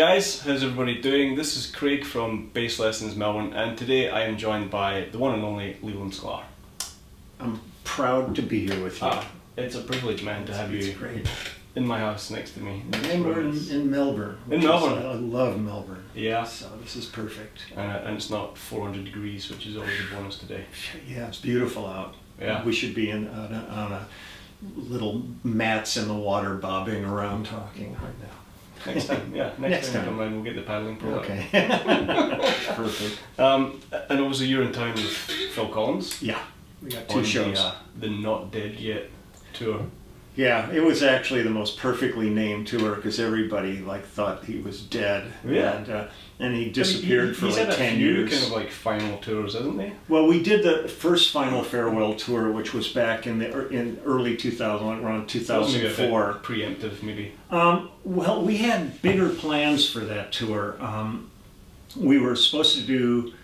guys, how's everybody doing? This is Craig from Bass Lessons Melbourne, and today I am joined by the one and only Leland Sklar. I'm proud to be here with you. It's a privilege, man, to have you great. In my house next to me. And we're in Melbourne. In Melbourne. I love Melbourne. Yeah. So this is perfect. And it's not 400 degrees, which is always a bonus today. Yeah, it's beautiful out. Yeah. We should be on a little mats in the water bobbing around talking right now. Next time, yeah. Next time you come around, we'll get the paddling pro. Okay. Perfect. And obviously you're in town with Phil Collins. Yeah. We got two shows. The Not Dead Yet tour. Yeah, it was actually the most perfectly named tour because everybody thought he was dead. Yeah. And he disappeared for like 10 years. He's had a few kind of like final tours, hasn't he? Well, we did the first Final Farewell tour, which was back in early 2000, around 2004. Preemptive, maybe. Well, we had bigger plans for that tour. We were supposed to do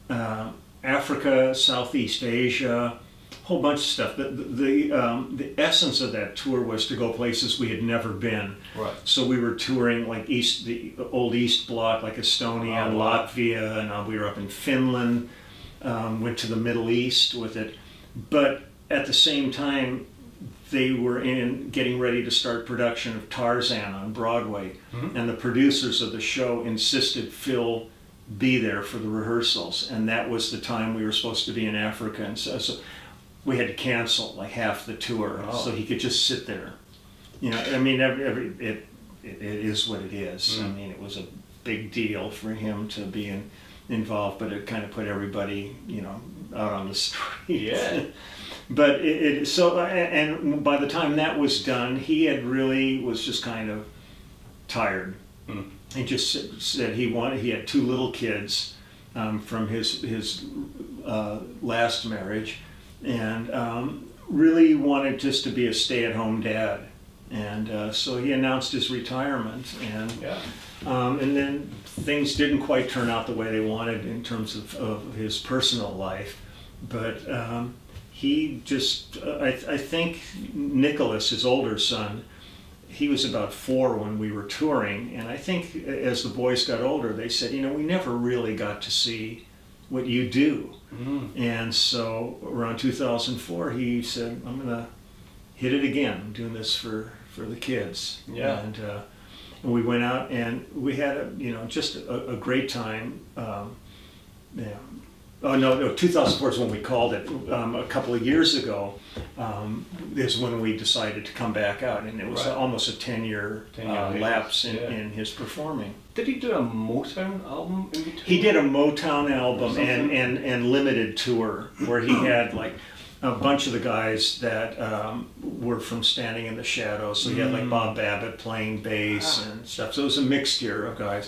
Africa, Southeast Asia, a whole bunch of stuff. The essence of that tour was to go places we had never been. Right. So we were touring like the old East Bloc, like Estonia and Latvia, and we were up in Finland. Went to the Middle East with it, but at the same time, they were getting ready to start production of Tarzan on Broadway, and the producers of the show insisted Phil be there for the rehearsals, and that was the time we were supposed to be in Africa, and so we had to cancel like half the tour so he could just sit there. You know, I mean, it is what it is. I mean, it was a big deal for him to be involved, but it kind of put everybody, you know, out on the street. Yeah. But and by the time that was done, he was just kind of tired. He just said he had two little kids from his last marriage, and really wanted just to be a stay-at-home dad. And so he announced his retirement, and then things didn't quite turn out the way they wanted in terms of his personal life. But he just, I think Nicholas, his older son, he was about 4 when we were touring, and I think as the boys got older, they said, you know, we never really got to see what you do. And so around 2004, he said, I'm going to hit it again. I'm doing this for the kids. Yeah. And we went out and we had just a great time. Yeah. Oh no, 2004 is when we called it. A couple of years ago is when we decided to come back out, and it was almost a 10-year lapse in his performing. Did he do a Motown album in between? He did a Motown album and limited tour where he had like a bunch of the guys that were from Standing in the Shadows. So he had like Bob Babbitt playing bass and stuff. So it was a mixture of guys.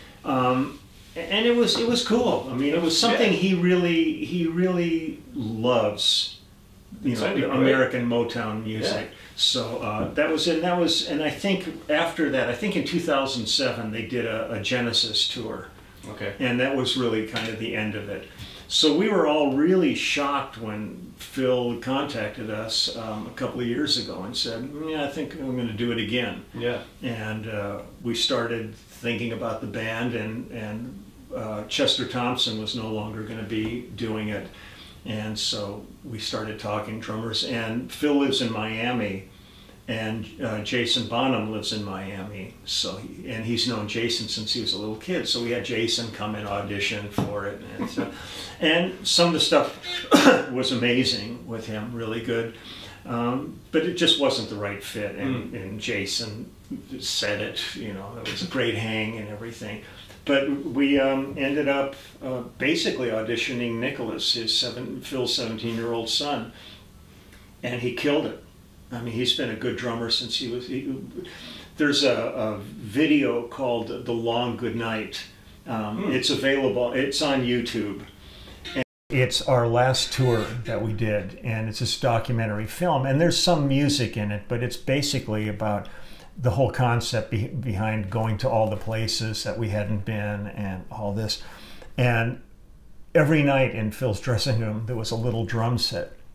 And it was cool. I mean, it was something he really loves, you know, American Motown music. Yeah. So that was it. And I think after that, I think in 2007 they did a Genesis tour. Okay. And that was really kind of the end of it. So we were all really shocked when Phil contacted us a couple of years ago and said, yeah, I think I'm going to do it again. Yeah. And we started thinking about the band, and Chester Thompson was no longer going to be doing it. And so we started talking drummers, and Phil lives in Miami, and Jason Bonham lives in Miami. So he's known Jason since he was a little kid. So we had Jason come and audition for it, and some of the stuff was amazing with him, really good. But it just wasn't the right fit, and Jason said it. You know, it was a great hang and everything. But we ended up basically auditioning Nicholas, Phil's 17-year-old son, and he killed it. I mean, he's been a good drummer since he was. There's a video called "The Long Good Night." It's available. It's on YouTube. And it's our last tour that we did, and it's this documentary film. And there's some music in it, but it's basically about the whole concept behind going to all the places that we hadn't been and all this. And every night in Phil's dressing room, there was a little drum set.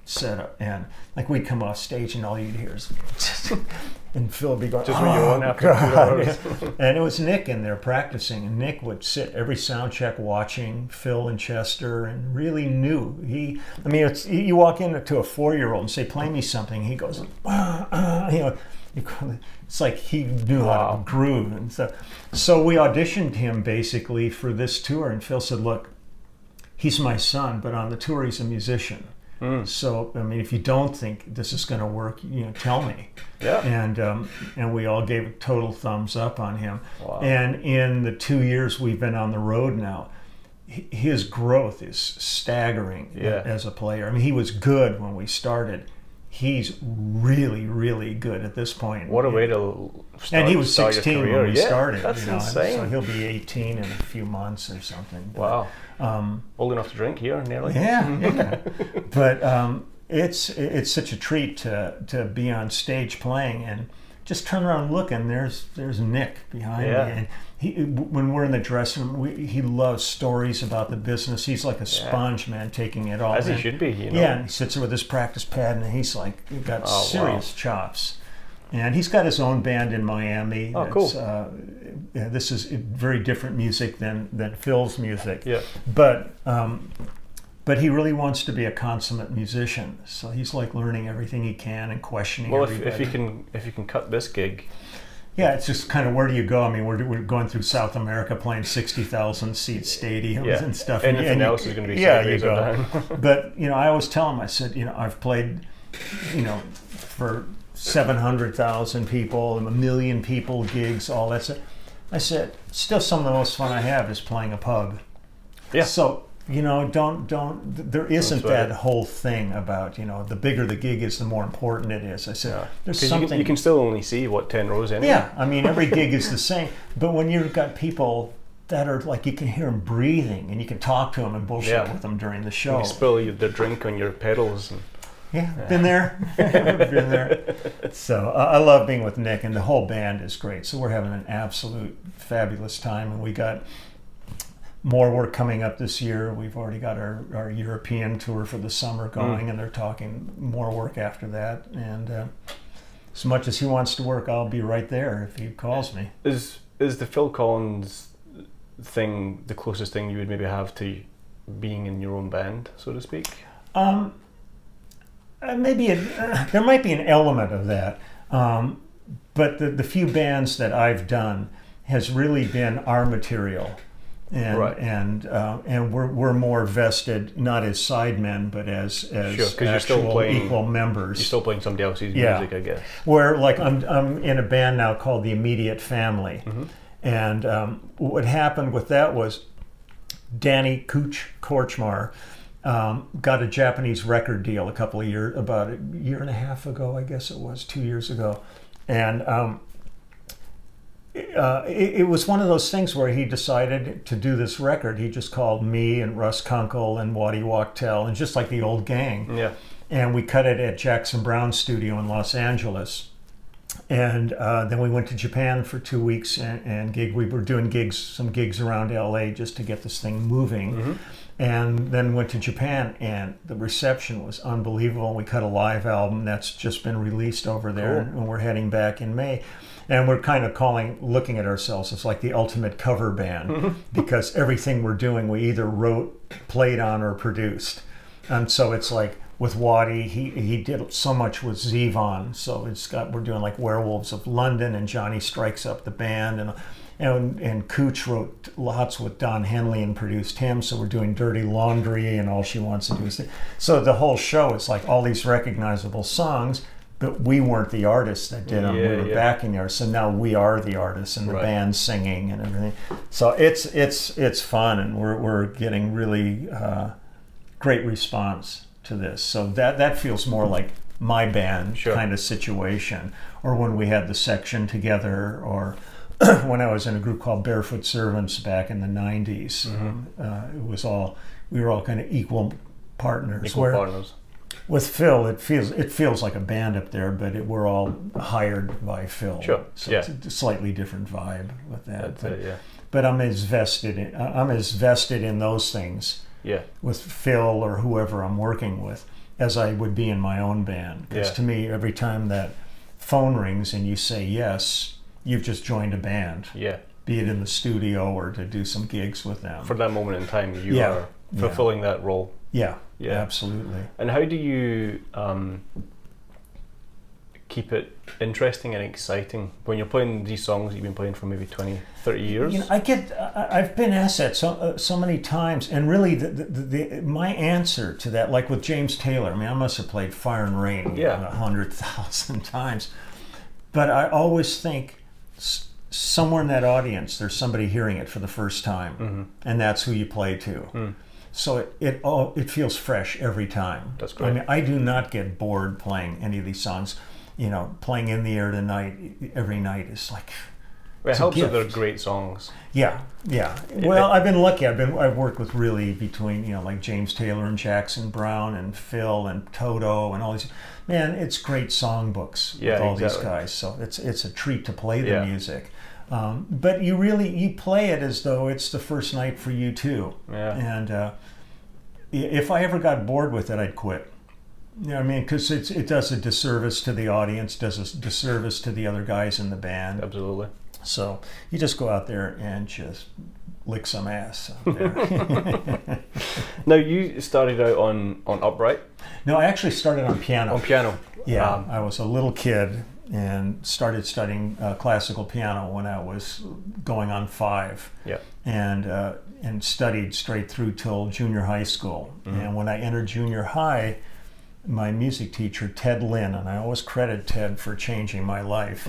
setup, and like we'd come off stage and all you'd hear is and Phil would be going, just what you want after 2 hours. And it was Nick in there practicing, and Nick would sit every sound check watching Phil and Chester, and really knew. I mean, you walk into a 4-year-old and say, play me something, he goes, you know, it's like he knew how to groove. And so we auditioned him basically for this tour, and Phil said, look, he's my son, but on the tour he's a musician. So I mean, if you don't think this is going to work, you know, tell me. Yeah. And we all gave a total thumbs up on him. Wow. And in the 2 years we've been on the road now, his growth is staggering as a player. I mean, he was good when we started. He's really, really good at this point. What a way to start. And he was 16 when we started. That's insane. So he'll be 18 in a few months or something. Wow. Old enough to drink here, nearly. Yeah. But it's such a treat to be on stage playing and just turn around and look, and there's Nick behind me. And when we're in the dressing room, he loves stories about the business. He's like a sponge, man, taking it all as in. He should be, you know. Yeah, and he sits there with his practice pad, and he's like, got serious chops. And he's got his own band in Miami. Oh, cool. This is very different music than Phil's music. Yeah. But he really wants to be a consummate musician. So he's like learning everything he can and questioning everybody. if you can cut this gig. Yeah, it's just kind of, where do you go? I mean, we're going through South America playing 60,000 seat stadiums and stuff. Anything else is going to be you go. But you know, I always tell him, I said, you know, I've played, you know, for 700,000 people, 1 million people, gigs, all that stuff. I said, still some of the most fun I have is playing a pub. Yeah. So, you know, there isn't that whole thing about, you know, the bigger the gig is, the more important it is. I said, there's something. You can still only see, 10 rows anyway? Yeah, I mean, every gig is the same. But when you've got people that are like, you can hear them breathing and you can talk to them and bullshit with them during the show. You spill their drink on your pedals. Been there. Been there. So I love being with Nick, and the whole band is great. So we're having an absolute fabulous time, and we got more work coming up this year. We've already got our European tour for the summer going, and they're talking more work after that. And as much as he wants to work, I'll be right there if he calls me. Is the Phil Collins thing the closest thing you would maybe have to being in your own band, so to speak? Maybe there might be an element of that, but the few bands that I've done has really been our material. And we're more vested, not as sidemen, but as actual equal members. You're still playing somebody else's music, I guess. Where, like, I'm in a band now called The Immediate Family, and what happened with that was Danny Korchmar got a Japanese record deal about a year and a half ago, I guess it was, 2 years ago, and it was one of those things where he decided to do this record. He just called me and Russ Kunkel and Waddy Wachtel, and just like the old gang. Yeah. And we cut it at Jackson Brown's studio in Los Angeles. And then we went to Japan for 2 weeks and we were doing some gigs around LA just to get this thing moving. And then went to Japan, and the reception was unbelievable. We cut a live album that's just been released over there, and we're heading back in May. And we're kind of looking at ourselves as like the ultimate cover band, because everything we're doing, we either wrote, played on, or produced. And so it's like with Waddy, he did so much with Zevon. So we're doing like Werewolves of London, and Johnny Strikes Up the Band, and Cooch wrote lots with Don Henley and produced him. So we're doing Dirty Laundry and All She Wants to Do Is. So the whole show is like all these recognizable songs, but we weren't the artists that did them. We were backing there. So now we are the artists, and the band's singing and everything. So it's fun, and we're getting really great response to this. So that feels more like my band kind of situation, or when we had the section together, or when I was in a group called Barefoot Servants back in the 90s. We were all kind of equal partners. Partners. With Phil, it feels like a band up there, but we're all hired by Phil. Sure. So it's a slightly different vibe with that. That's but I'm as vested in those things. Yeah. With Phil or whoever I'm working with, as I would be in my own band. Because Yeah. to me, every time that phone rings and you say yes, you've just joined a band, Yeah. be it in the studio or to do some gigs with them. For that moment in time, you Yeah. are fulfilling that role. Yeah, Yeah. absolutely. And how do you keep it interesting and exciting when you're playing these songs that you've been playing for maybe 20, 30 years? You know, I've been asked that so many times, and really, my answer to that, like with James Taylor, I mean, I must have played Fire and Rain Yeah. 100,000 times, but I always think somewhere in that audience, there's somebody hearing it for the first time, and that's who you play to. So it feels fresh every time. That's great. I mean, I do not get bored playing any of these songs. You know, playing In the Air Tonight every night is like, It helps that gift. they're great songs. yeah. Well, I've been lucky. I've worked with really between, you know, like James Taylor and Jackson Browne and Phil and Toto and all these. Man, it's great songbooks Yeah, with all exactly. these guys. So it's a treat to play the Yeah. music. But you play it as though it's the first night for you too. Yeah. And if I ever got bored with it, I'd quit. You know what I mean? Because it does a disservice to the audience, does a disservice to the other guys in the band. Absolutely. So you just go out there and just lick some ass out there. Now, you started out on upright, No, I actually started on piano. on piano. Yeah, I was a little kid and started studying classical piano when I was going on 5. Yeah. And studied straight through till junior high school. And when I entered junior high, my music teacher, Ted Lynn, and I always credit Ted for changing my life,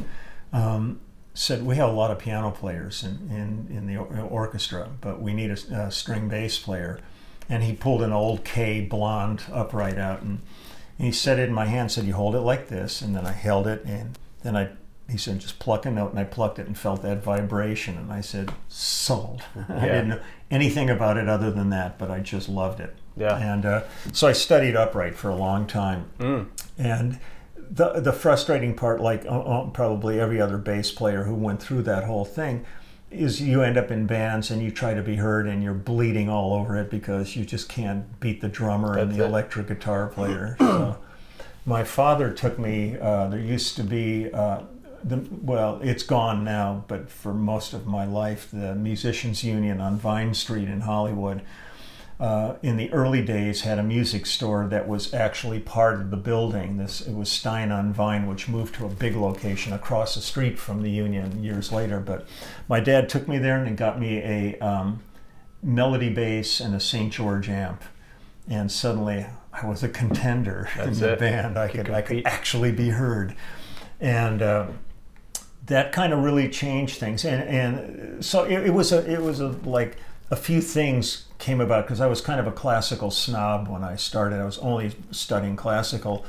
said, we have a lot of piano players in the orchestra, but we need a string bass player. And he pulled an old K blonde upright out, and he set it in my hand, said, you hold it like this, and then I held it, and then he said, just pluck a note, and I plucked it and felt that vibration, and I said, sold. I didn't know anything about it other than that, but I just loved it. Yeah. And so I studied upright for a long time. And the frustrating part, like probably every other bass player who went through that whole thing, is you end up in bands and you try to be heard and you're bleeding all over it because you just can't beat the drummer and the electric guitar player. So my father took me, there used to be, well, it's gone now, but for most of my life, the Musicians Union on Vine Street in Hollywood, in the early days had a music store that was actually part of the building. It was Stein on Vine, which moved to a big location across the street from the Union years later. But my dad took me there and got me a melody bass and a St. George amp. And suddenly I was a contender in the band. I could actually be heard. And that kind of really changed things. And so it was like a few things came about because I was kind of a classical snob when I started. I was only studying classical.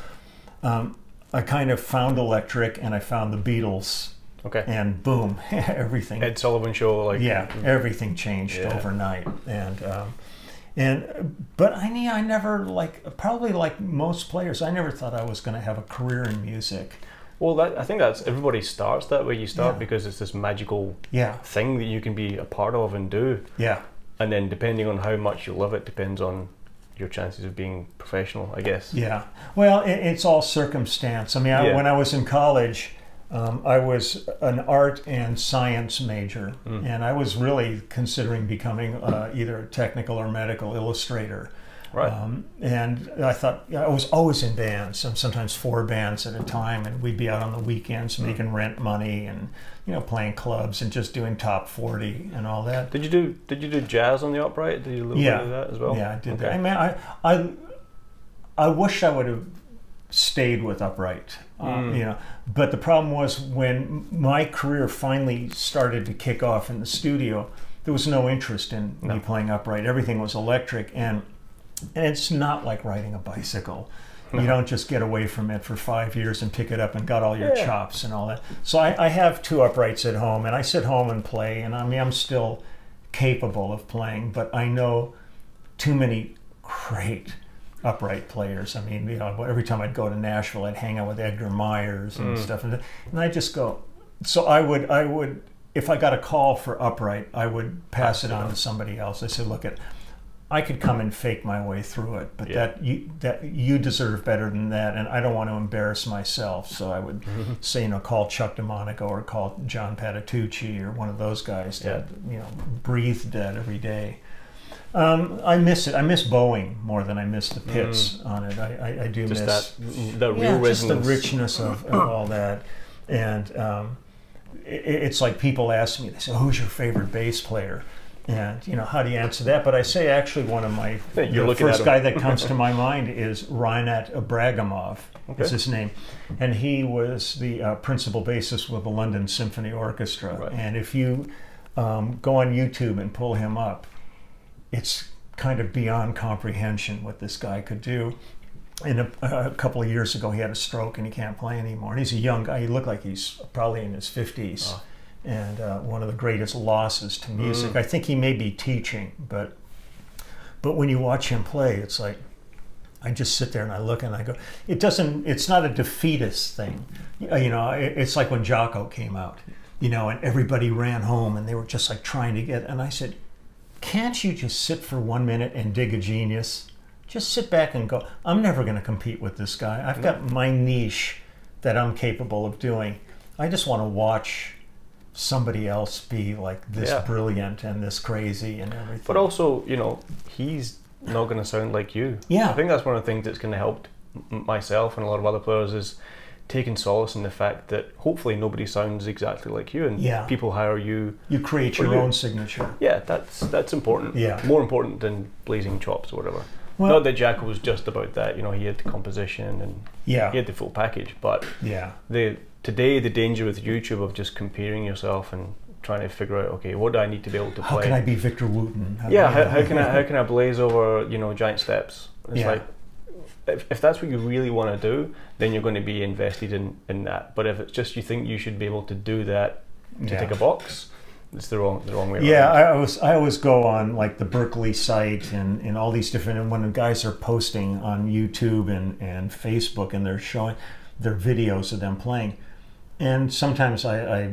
I kind of found electric and I found the Beatles. Okay. And boom, everything. Ed Sullivan Show, like everything changed overnight. But I never, probably like most players, I never thought I was going to have a career in music. Well, I think everybody starts that way. You start because it's this magical thing that you can be a part of and do. Yeah. And then depending on how much you love it, depends on your chances of being professional, I guess. Yeah. Well, it's all circumstance. I mean, when I was in college, I was an art and science major, and I was really considering becoming either a technical or medical illustrator. Right. And I thought, I was always in bands, sometimes 4 bands at a time, and we'd be out on the weekends making rent money and, playing clubs and just doing top 40 and all that. Did you do jazz on the upright? Did you do a little bit of that as well? Yeah, I did that. I mean, I wish I would have stayed with upright, but the problem was when my career finally started to kick off in the studio, there was no interest in me playing upright. Everything was electric, and it's not like riding a bicycle. No. You don't just get away from it for 5 years and pick it up and got all your chops and all that. So I have 2 uprights at home, and I sit home and play, and I mean, I'm still capable of playing, but I know too many great upright players. I mean, every time I'd go to Nashville, I'd hang out with Edgar Myers and stuff, and I just go. So I would, if I got a call for upright, I would pass it on to somebody else. I said, look, I could come and fake my way through it, but that you deserve better than that, and I don't want to embarrass myself. So I would say, you know, call Chuck DeMonico or call John Patitucci or one of those guys that you know breathed that every day. I miss it. I miss Boeing more than I miss the pits on it. I do just miss that real resonance. just the richness of all that, and it's like people ask me, they say, "Who's your favorite bass player?" And, you know, how do you answer that? But I say actually one of my, the first guy that comes to my mind is Reinat Abragamov, is his name. And he was the principal bassist with the London Symphony Orchestra. Right. And if you go on YouTube and pull him up, it's kind of beyond comprehension what this guy could do. And a couple of years ago, he had a stroke and he can't play anymore. And he's a young guy. He looked like he's probably in his 50s. Oh. And one of the greatest losses to music. I think he may be teaching, but when you watch him play, it's like, I just sit there and I look and I go, it's not a defeatist thing. You know, it's like when Jocko came out, you know, and everybody ran home and they were just like trying to get, and I said, can't you just sit for 1 minute and dig a genius? Just sit back and go, I'm never going to compete with this guy. I've got my niche that I'm capable of doing. I just want to watch somebody else be like this brilliant and this crazy and everything. But also, you know, he's not going to sound like you. Yeah. I think that's one of the things that's going to help myself and a lot of other players is taking solace in the fact that hopefully nobody sounds exactly like you, and people hire you. You create your own signature. Yeah, that's important. Yeah. More important than blazing chops or whatever. Well, not that Jack was just about that, you know, he had the composition and he had the full package, but today the danger with YouTube of just comparing yourself and trying to figure out, okay, what do I need to be able to play? How can I be Victor Wooten? How can I blaze over, you know, giant steps? It's like, if that's what you really want to do, then you're going to be invested in that. But if it's just you think you should be able to do that to tick a box, it's the wrong way around. Yeah, I always go on like the Berkeley site and all these different, and when the guys are posting on YouTube and Facebook and they're showing their videos of them playing, and sometimes I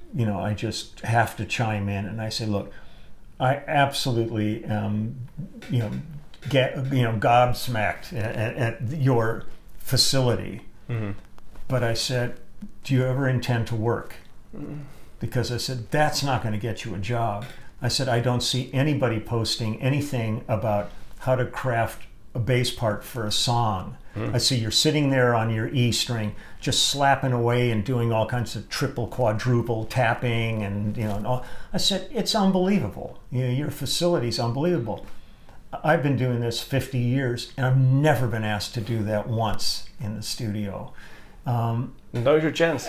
just have to chime in and I say, look, I absolutely gobsmacked at your facility, but I said, do you ever intend to work? Because I said, that's not going to get you a job. I said, I don't see anybody posting anything about how to craft a bass part for a song. I see you're sitting there on your E string, just slapping away and doing all kinds of triple, quadruple tapping, and you know. And all. I said, it's unbelievable. You know, your facility's unbelievable. I've been doing this 50 years, and I've never been asked to do that once in the studio. Now's your chance.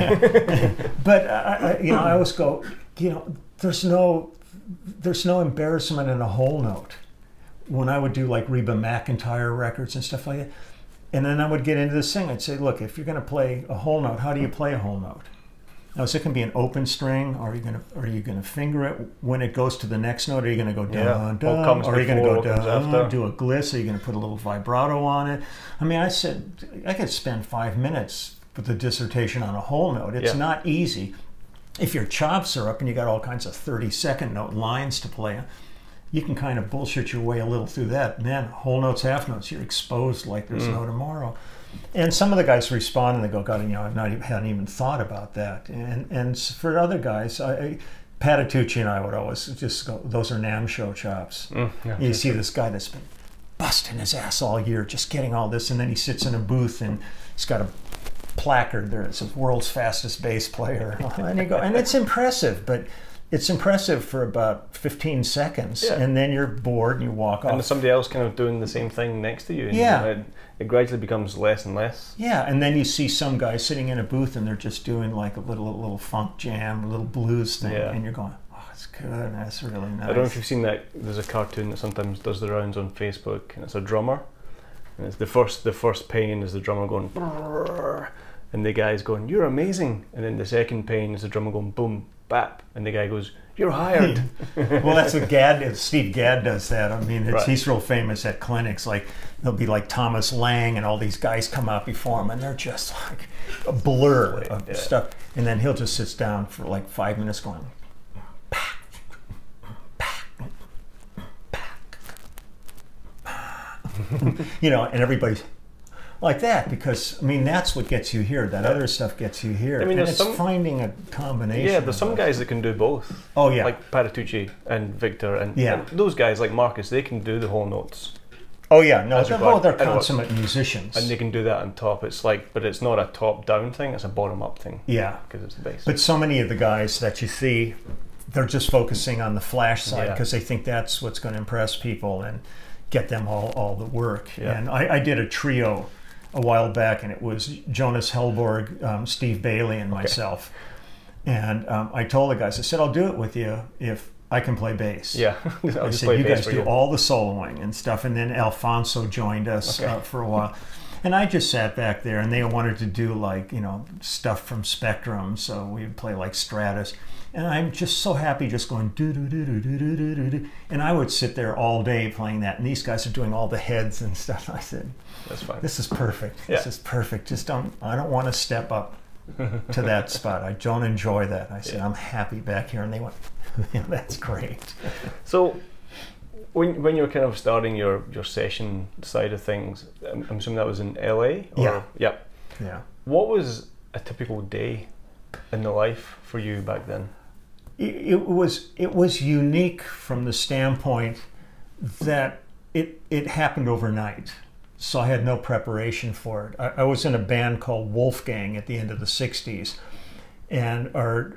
But I always go, you know, there's no embarrassment in a whole note. When I would do like Reba McEntire records and stuff like that, and then I would get into this thing, I'd say, look, if you're going to play a whole note, how do you play a whole note? Now, is it going to be an open string, or are you going to finger it when it goes to the next note? Are you going to go dun dun, or are you going to go dun, do a gliss? Are you going to put a little vibrato on it? I mean, I said I could spend 5 minutes with a dissertation on a whole note. It's not easy. If your chops are up and you got all kinds of 30-second note lines to play, you can kind of bullshit your way a little through that. Man, whole notes, half notes, you're exposed like there's no tomorrow. And some of the guys respond and they go, God, you know, hadn't even thought about that. And for other guys, Patitucci and I would always just go, those are NAMM show chops. You see this guy that's been busting his ass all year, just getting all this, and then he sits in a booth and he's got a placard there that says world's fastest bass player. And you go, and it's impressive, but it's impressive for about 15 seconds, and then you're bored and you walk off. And there's somebody else kind of doing the same thing next to you. And it gradually becomes less and less. Yeah, and then you see some guy sitting in a booth and they're just doing like a little funk jam, a little blues thing, and you're going, oh, it's good, that's really nice. I don't know if you've seen that, there's a cartoon that sometimes does the rounds on Facebook, and it's a drummer, and it's the first pain is the drummer going, brrr, and the guy's going, you're amazing, and then the second pain is the drummer going, boom, bap, and the guy goes, you're hired. Well, that's what Steve Gadd does that. I mean, he's real famous at clinics. Like, there'll be like Thomas Lang and all these guys come out before him, and they're just like a blur of stuff. And then he'll just sit down for like 5 minutes going, you know, and everybody's like that, because I mean that's what gets you here. That other stuff gets you here. I mean, and it's finding a combination. Yeah, there's some guys that can do both. Oh yeah, like Paratucci and Victor, and those guys like Marcus, they can do the whole notes. Oh yeah, no, they're consummate musicians, and they can do that on top. It's like, but it's not a top-down thing; it's a bottom-up thing. Yeah, because it's the bass. But so many of the guys that you see, they're just focusing on the flash side because they think that's what's going to impress people and get them all the work. Yeah. And I did a trio a while back, and it was Jonas Hellborg, Steve Bailey, and myself. And I told the guys, I said, I'll do it with you if I can play bass. Yeah, I said, you guys do all the soloing and stuff. And then Alfonso joined us for a while. And I just sat back there, and they wanted to do like, you know, stuff from Spectrum. So we'd play like Stratus. And I'm just so happy just going do-do-do-do-do-do-do-do. And I would sit there all day playing that. And these guys are doing all the heads and stuff. I said, that's fine. This is perfect. Yeah. This is perfect. I don't want to step up to that spot. I don't enjoy that. I said, I'm happy back here. And they went, yeah, that's great. So when you're kind of starting your session side of things, I'm assuming that was in LA? Or, yeah. Yeah. What was a typical day in the life for you back then? It was unique from the standpoint that it happened overnight. So I had no preparation for it. I was in a band called Wolfgang at the end of the 60s. And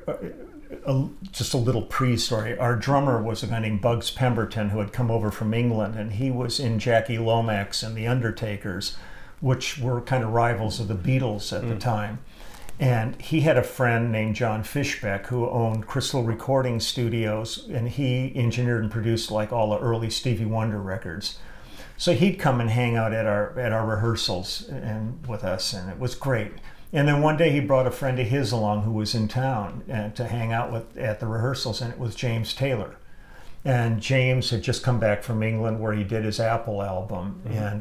just a little pre-story, our drummer was a guy named Bugs Pemberton who had come over from England, and he was in Jackie Lomax and the Undertakers, which were kind of rivals of the Beatles at the time. And he had a friend named John Fishbeck who owned Crystal Recording Studios, and he engineered and produced like all the early Stevie Wonder records. So he'd come and hang out at our rehearsals and with us, and it was great. And then one day he brought a friend of his along who was in town to hang out with at the rehearsals, and it was James Taylor. And James had just come back from England where he did his Apple album, and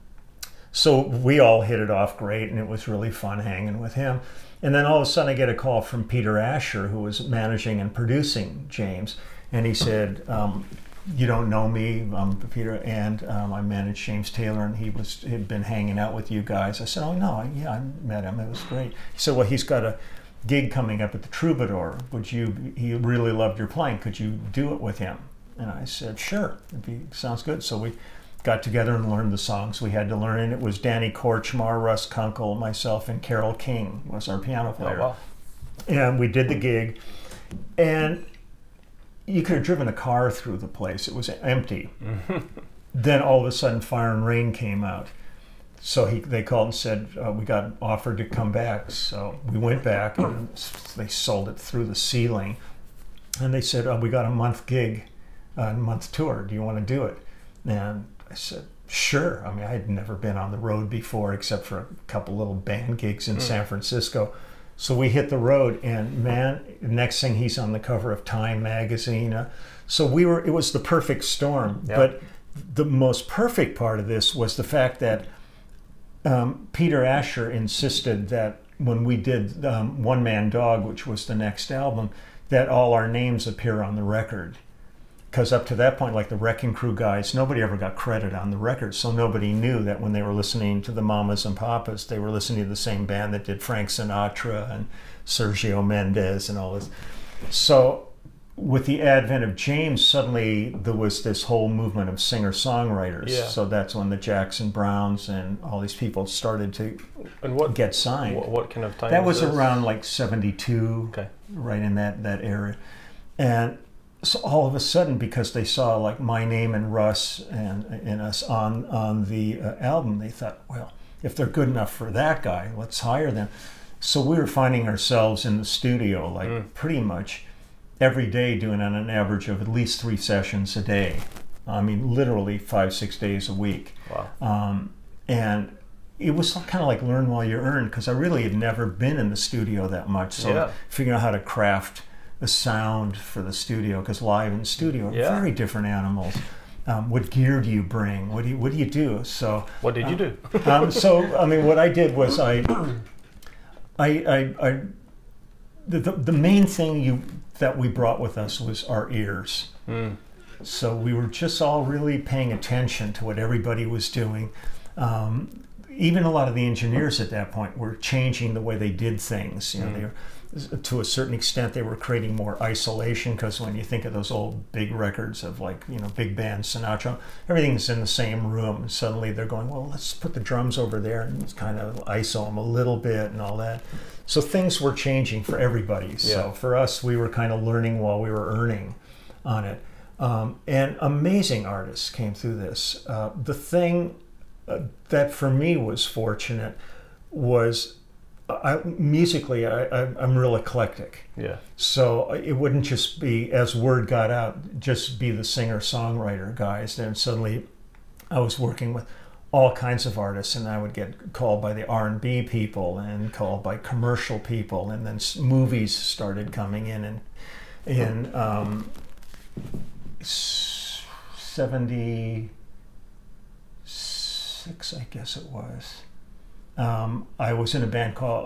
so we all hit it off great, and it was really fun hanging with him. And then all of a sudden I get a call from Peter Asher, who was managing and producing James, and he said, you don't know me, Peter, and I managed James Taylor, and had been hanging out with you guys. I said, oh no, I met him, it was great. He said, well, he's got a gig coming up at the Troubadour. He really loved your playing, could you do it with him? And I said, sure, sounds good. So we got together and learned the songs we had to learn, and it was Danny Korchmar, Russ Kunkel, myself, and Carole King was our piano player. Oh, wow. And we did the gig, and you could have driven a car through the place. It was empty. Then all of a sudden Fire and Rain came out. So they called and said, we got offered to come back. So we went back, and they sold it through the ceiling. And they said, we got a month gig, a month tour. Do you want to do it? And I said, sure. I mean, I had never been on the road before except for a couple little band gigs in San Francisco. So we hit the road, and man, next thing he's on the cover of Time magazine. So it was the perfect storm. Yeah. But the most perfect part of this was the fact that Peter Asher insisted that when we did One Man Dog, which was the next album, that all our names appear on the record. Because up to that point, like the Wrecking Crew guys, nobody ever got credit on the record, so nobody knew that when they were listening to the Mamas and Papas, they were listening to the same band that did Frank Sinatra and Sergio Mendes and all this. So with the advent of James, suddenly there was this whole movement of singer-songwriters. Yeah. So that's when the Jackson Browns and all these people started to get signed. What kind of time that was around like 72, right in that area. And so all of a sudden, because they saw like my name and Russ and us on the album, they thought, well, if they're good enough for that guy, let's hire them. So we were finding ourselves in the studio like pretty much every day, doing on an average of at least 3 sessions a day. I mean, literally 5-6 days a week. Wow. And it was kind of like learn while you earn, because I really had never been in the studio that much. So figuring out how to craft the sound for the studio, because live and studio are very different animals. What gear do you bring? What do you do? So what did you do? So I mean, what I did was the main thing that we brought with us was our ears. So we were just all really paying attention to what everybody was doing. Even a lot of the engineers at that point were changing the way they did things. You know, they were, to a certain extent, they were creating more isolation, because when you think of those old big records of, like, you know, big band Sinatra, everything's in the same room. And suddenly they're going, well, let's put the drums over there and it's kind of ISO them a little bit and all that. So things were changing for everybody. So for us, we were kind of learning while we were earning on it. And amazing artists came through this. The thing that for me was fortunate was musically, I'm real eclectic. Yeah. So it wouldn't just be, as word got out, just be the singer-songwriter guys. Then suddenly I was working with all kinds of artists, and I would get called by the R&B people and called by commercial people, and then movies started coming in 76, I guess it was. I was in a band called,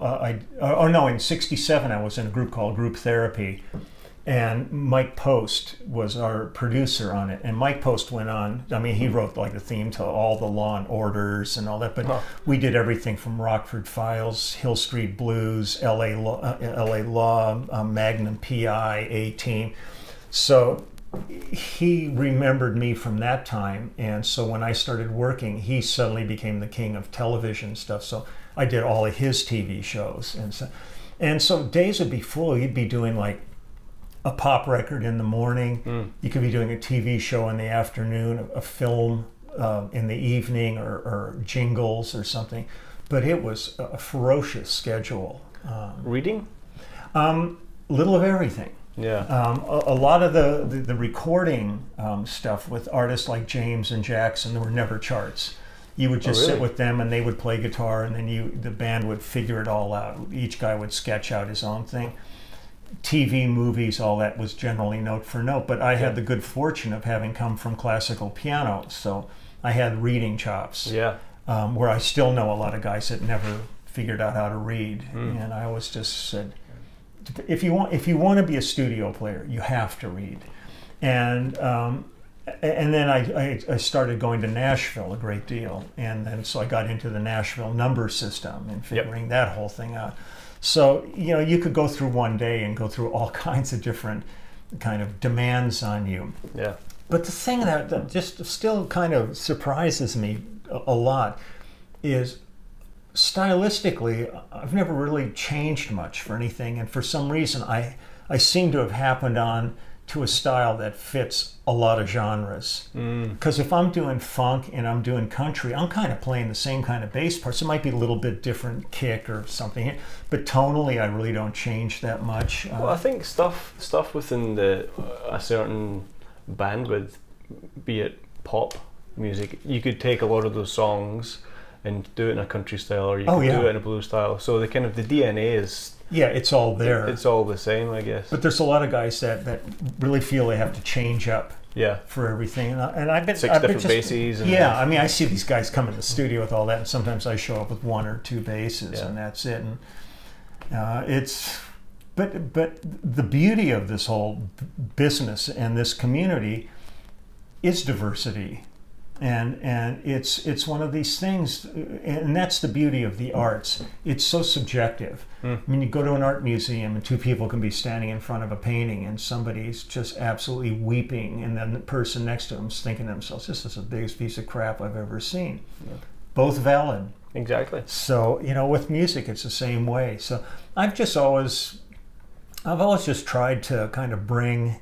in 67 I was in a group called Group Therapy, and Mike Post was our producer on it. And Mike Post went on, I mean, he wrote like the theme to all the Law and Orders and all that, but we did everything from Rockford Files, Hill Street Blues, LA Law, Magnum PI, A-Team. So he remembered me from that time, and so when I started working, he suddenly became the king of television stuff. So I did all of his TV shows, and so days would be full. You'd be doing like a pop record in the morning. You could be doing a TV show in the afternoon, a film in the evening, or jingles or something. But it was a ferocious schedule. Reading? Little of everything. Yeah. A lot of the recording stuff with artists like James and Jackson, there were never charts. You would just sit with them and they would play guitar, and then the band would figure it all out. Each guy would sketch out his own thing. TV, movies, all that was generally note for note, but I had the good fortune of having come from classical piano, so I had reading chops. Yeah. Where I still know a lot of guys that never figured out how to read, and I always just said, if you want to be a studio player, you have to read. And then I started going to Nashville a great deal, and then so I got into the Nashville number system and figuring that whole thing out. So, you know, you could go through one day and go through all kinds of different kind of demands on you. Yeah. But the thing that just still kind of surprises me a lot is, stylistically, I've never really changed much for anything, and for some reason I seem to have happened on to a style that fits a lot of genres. Because if I'm doing funk and I'm doing country, I'm kind of playing the same kind of bass parts. It might be a little bit different kick or something, but tonally I really don't change that much. Well, I think stuff within a certain bandwidth, be it pop music, you could take a lot of those songs and do it in a country style, or you can do it in a blues style. So the DNA is... Yeah, it's all there. It's all the same, I guess. But there's a lot of guys that really feel they have to change up for everything. And I've been... Six different basses. And I mean, I see these guys come in the studio with all that, and sometimes I show up with one or two basses, and that's it. And it's... But the beauty of this whole business and this community is diversity. And it's one of these things, and that's the beauty of the arts. It's so subjective. I mean, you go to an art museum and two people can be standing in front of a painting and somebody's just absolutely weeping, and then the person next to them is thinking to themselves, this is the biggest piece of crap I've ever seen. Both valid. Exactly. So, you know, with music it's the same way. So I've always just tried to kind of bring...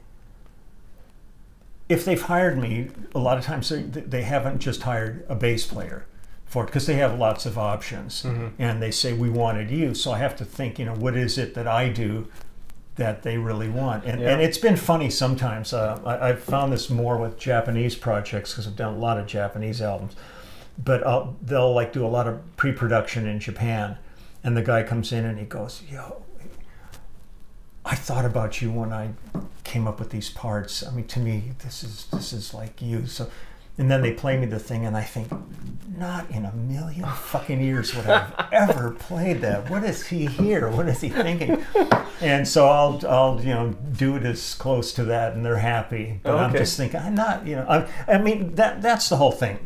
If they've hired me, a lot of times they haven't just hired a bass player for it, because they have lots of options, and they say, we wanted you. So I have to think, you know, what is it that I do that they really want? And it's been funny sometimes. I've found this more with Japanese projects, because I've done a lot of Japanese albums. But they'll like do a lot of pre-production in Japan, and the guy comes in and he goes, yo, I thought about you when I came up with these parts. I mean, to me, this is like you. So And then they play me the thing, and I think, not in a million fucking years would I have ever played that. What is he here? What is he thinking? And so I'll do it as close to that, and they're happy. But I'm just thinking, I'm not, I mean, that's the whole thing.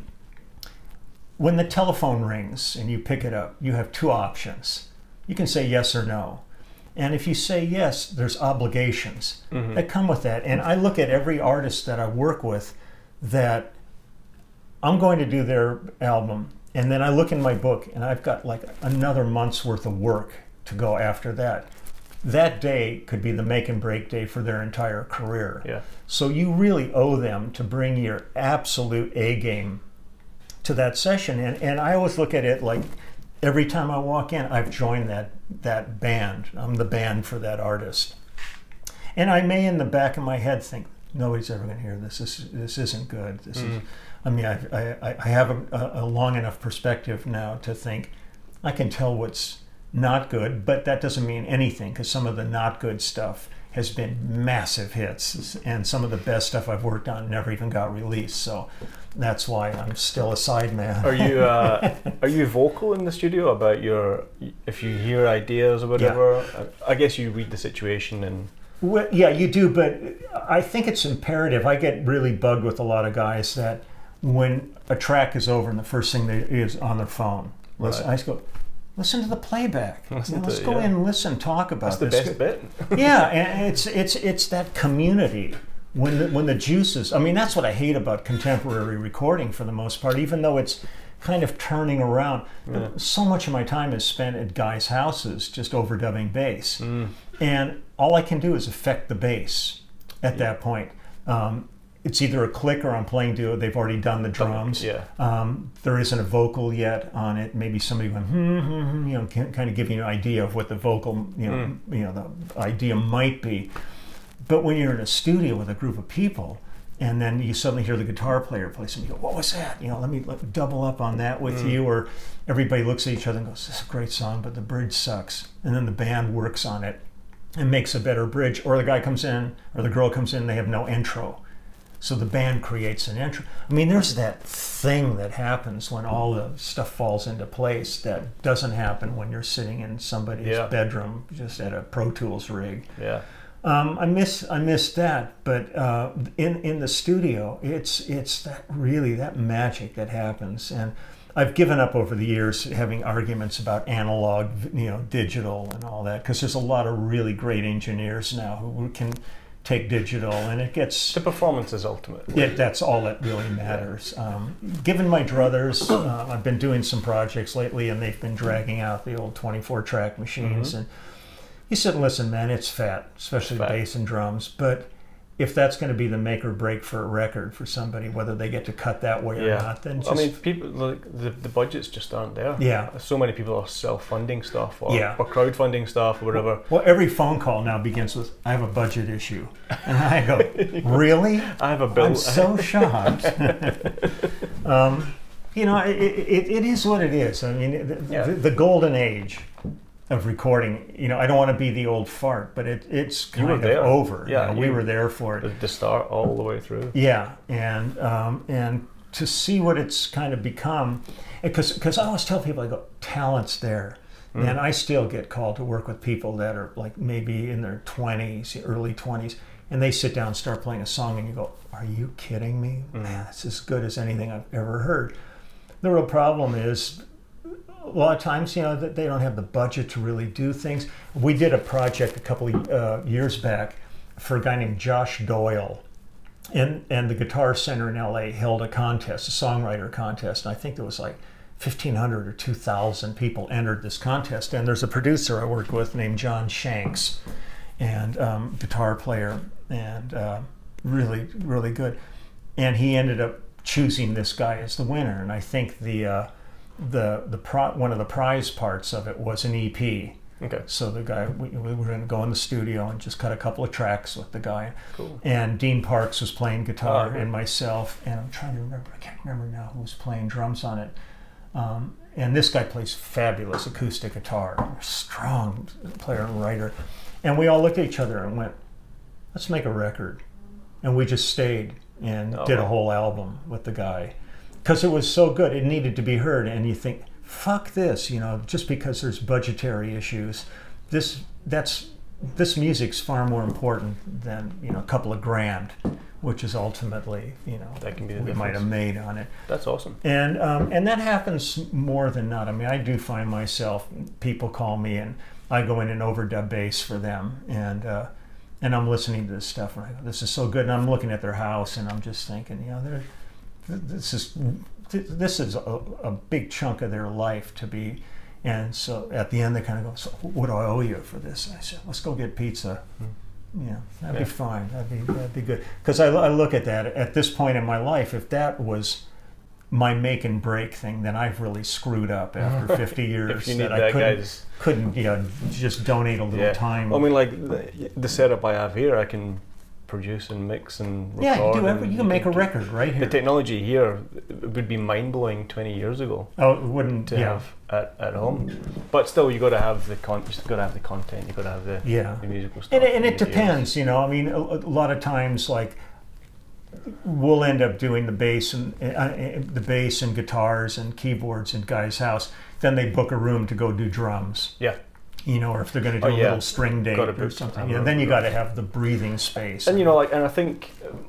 When the telephone rings and you pick it up, you have two options. You can say yes or no. And if you say yes, there's obligations that come with that. And I look at every artist that I work with that I'm going to do their album, and then I look in my book and I've got like another month's worth of work to go after that. That day could be the make and break day for their entire career. Yeah. So you really owe them to bring your absolute A game to that session. And I always look at it like every time I walk in, I've joined that band. I'm the band for that artist. And I may in the back of my head think, nobody's ever going to hear this. This isn't good. This is. I mean, I have a long enough perspective now to think I can tell what's not good, but that doesn't mean anything, because some of the not good stuff has been massive hits, and some of the best stuff I've worked on never even got released. So that's why I'm still a sideman. Are you vocal in the studio about if you hear ideas or whatever? Yeah. I guess you read the situation and. Well, yeah, you do, but I think it's imperative. I get really bugged with a lot of guys that when a track is over and the first thing is on their phone, I just go, listen to the playback. Let's go in and listen, talk about this. That's the best bit. Yeah, and it's that community. When the juices, I mean, that's what I hate about contemporary recording for the most part, even though it's kind of turning around. Yeah. So much of my time is spent at guys' houses just overdubbing bass. And all I can do is affect the bass at that point. It's either a click or I'm playing duo. They've already done the drums. There isn't a vocal yet on it. Maybe somebody went, kind of giving you an idea of what the vocal, the idea might be. But when you're in a studio with a group of people, and then you suddenly hear the guitar player play something, you go, what was that? Let me double up on that with you. Or everybody looks at each other and goes, this is a great song, but the bridge sucks. And then the band works on it and makes a better bridge. Or the guy comes in, or the girl comes in, and they have no intro. So the band creates an intro. I mean, there's that thing that happens when all the stuff falls into place that doesn't happen when you're sitting in somebody's bedroom just at a Pro Tools rig. Yeah. I miss that, but in the studio, it's that magic that happens. And I've given up over the years having arguments about analog, digital and all that, because there's a lot of really great engineers now who can take digital, and it gets... The performance is ultimate. That's all that really matters. Given my druthers, I've been doing some projects lately, and they've been dragging out the old 24-track machines, and you sit and listen, man, it's fat, especially bass and drums, but if that's going to be the make or break for a record for somebody, whether they get to cut that way or not, then just... I mean, people, the budgets just aren't there. Yeah. So many people are self-funding stuff or crowdfunding stuff or whatever. Well, every phone call now begins with, I have a budget issue. And I go, really? I have a bill. I'm so shocked. It is what it is. I mean, the golden age of recording, I don't want to be the old fart, but it's kind of over. Yeah, we were there for it. The start all the way through. Yeah, and to see what it's kind of become, because I always tell people, I go, talent's there. And I still get called to work with people that are like maybe in their 20s, early 20s, and they sit down and start playing a song, and you go, are you kidding me? Man, it's as good as anything I've ever heard. The real problem is, a lot of times, that they don't have the budget to really do things. We did a project a couple of years back for a guy named Josh Doyle, and the Guitar Center in LA held a contest, a songwriter contest, and I think there was like 1,500 or 2,000 people entered this contest. And there's a producer I worked with named John Shanks, and guitar player, and really, really good. And he ended up choosing this guy as the winner, and I think one of the prize parts of it was an EP. Okay. So the guy, we were going to go in the studio and just cut a couple of tracks with the guy. Cool. And Dean Parks was playing guitar, and myself, and I'm trying to remember, I can't remember now who was playing drums on it. And this guy plays fabulous acoustic guitar, strong player and writer. And we all looked at each other and went, let's make a record. And we just stayed and did a whole album with the guy because it was so good. It needed to be heard, and you think, fuck this, you know, just because there's budgetary issues, this music's far more important than, you know, a couple of grand, which is ultimately, you know, that can be the we difference. might have made on it. That's awesome. And that happens more than not. I mean, I do find myself, people call me and I go in and overdub bass for them, and I'm listening to this stuff and I go, this is so good, and I'm looking at their house and I'm just thinking, you know, this is a big chunk of their life to be. And so at the end they kind of go, so what do I owe you for this? And I said, let's go get pizza. Yeah, that'd be fine. That'd be good. Because I look at that at this point in my life, if that was my make and break thing, then I've really screwed up after 50 years. If you need that that, I couldn't, you know, just donate a little time. I mean, like the setup I have here, I can produce and mix and record. Yeah, you can make a record right here. The technology here would be mind-blowing 20 years ago. Oh, it wouldn't to have at home. But still, you got to have the content. You got to have the musical stuff. And it depends, you know. I mean, a lot of times, like, we'll end up doing the bass and guitars and keyboards in guys' house. Then they book a room to go do drums. Yeah. You know, or if they're going to do a little string date or something, then you got to have the breathing space. And you know, like, and I think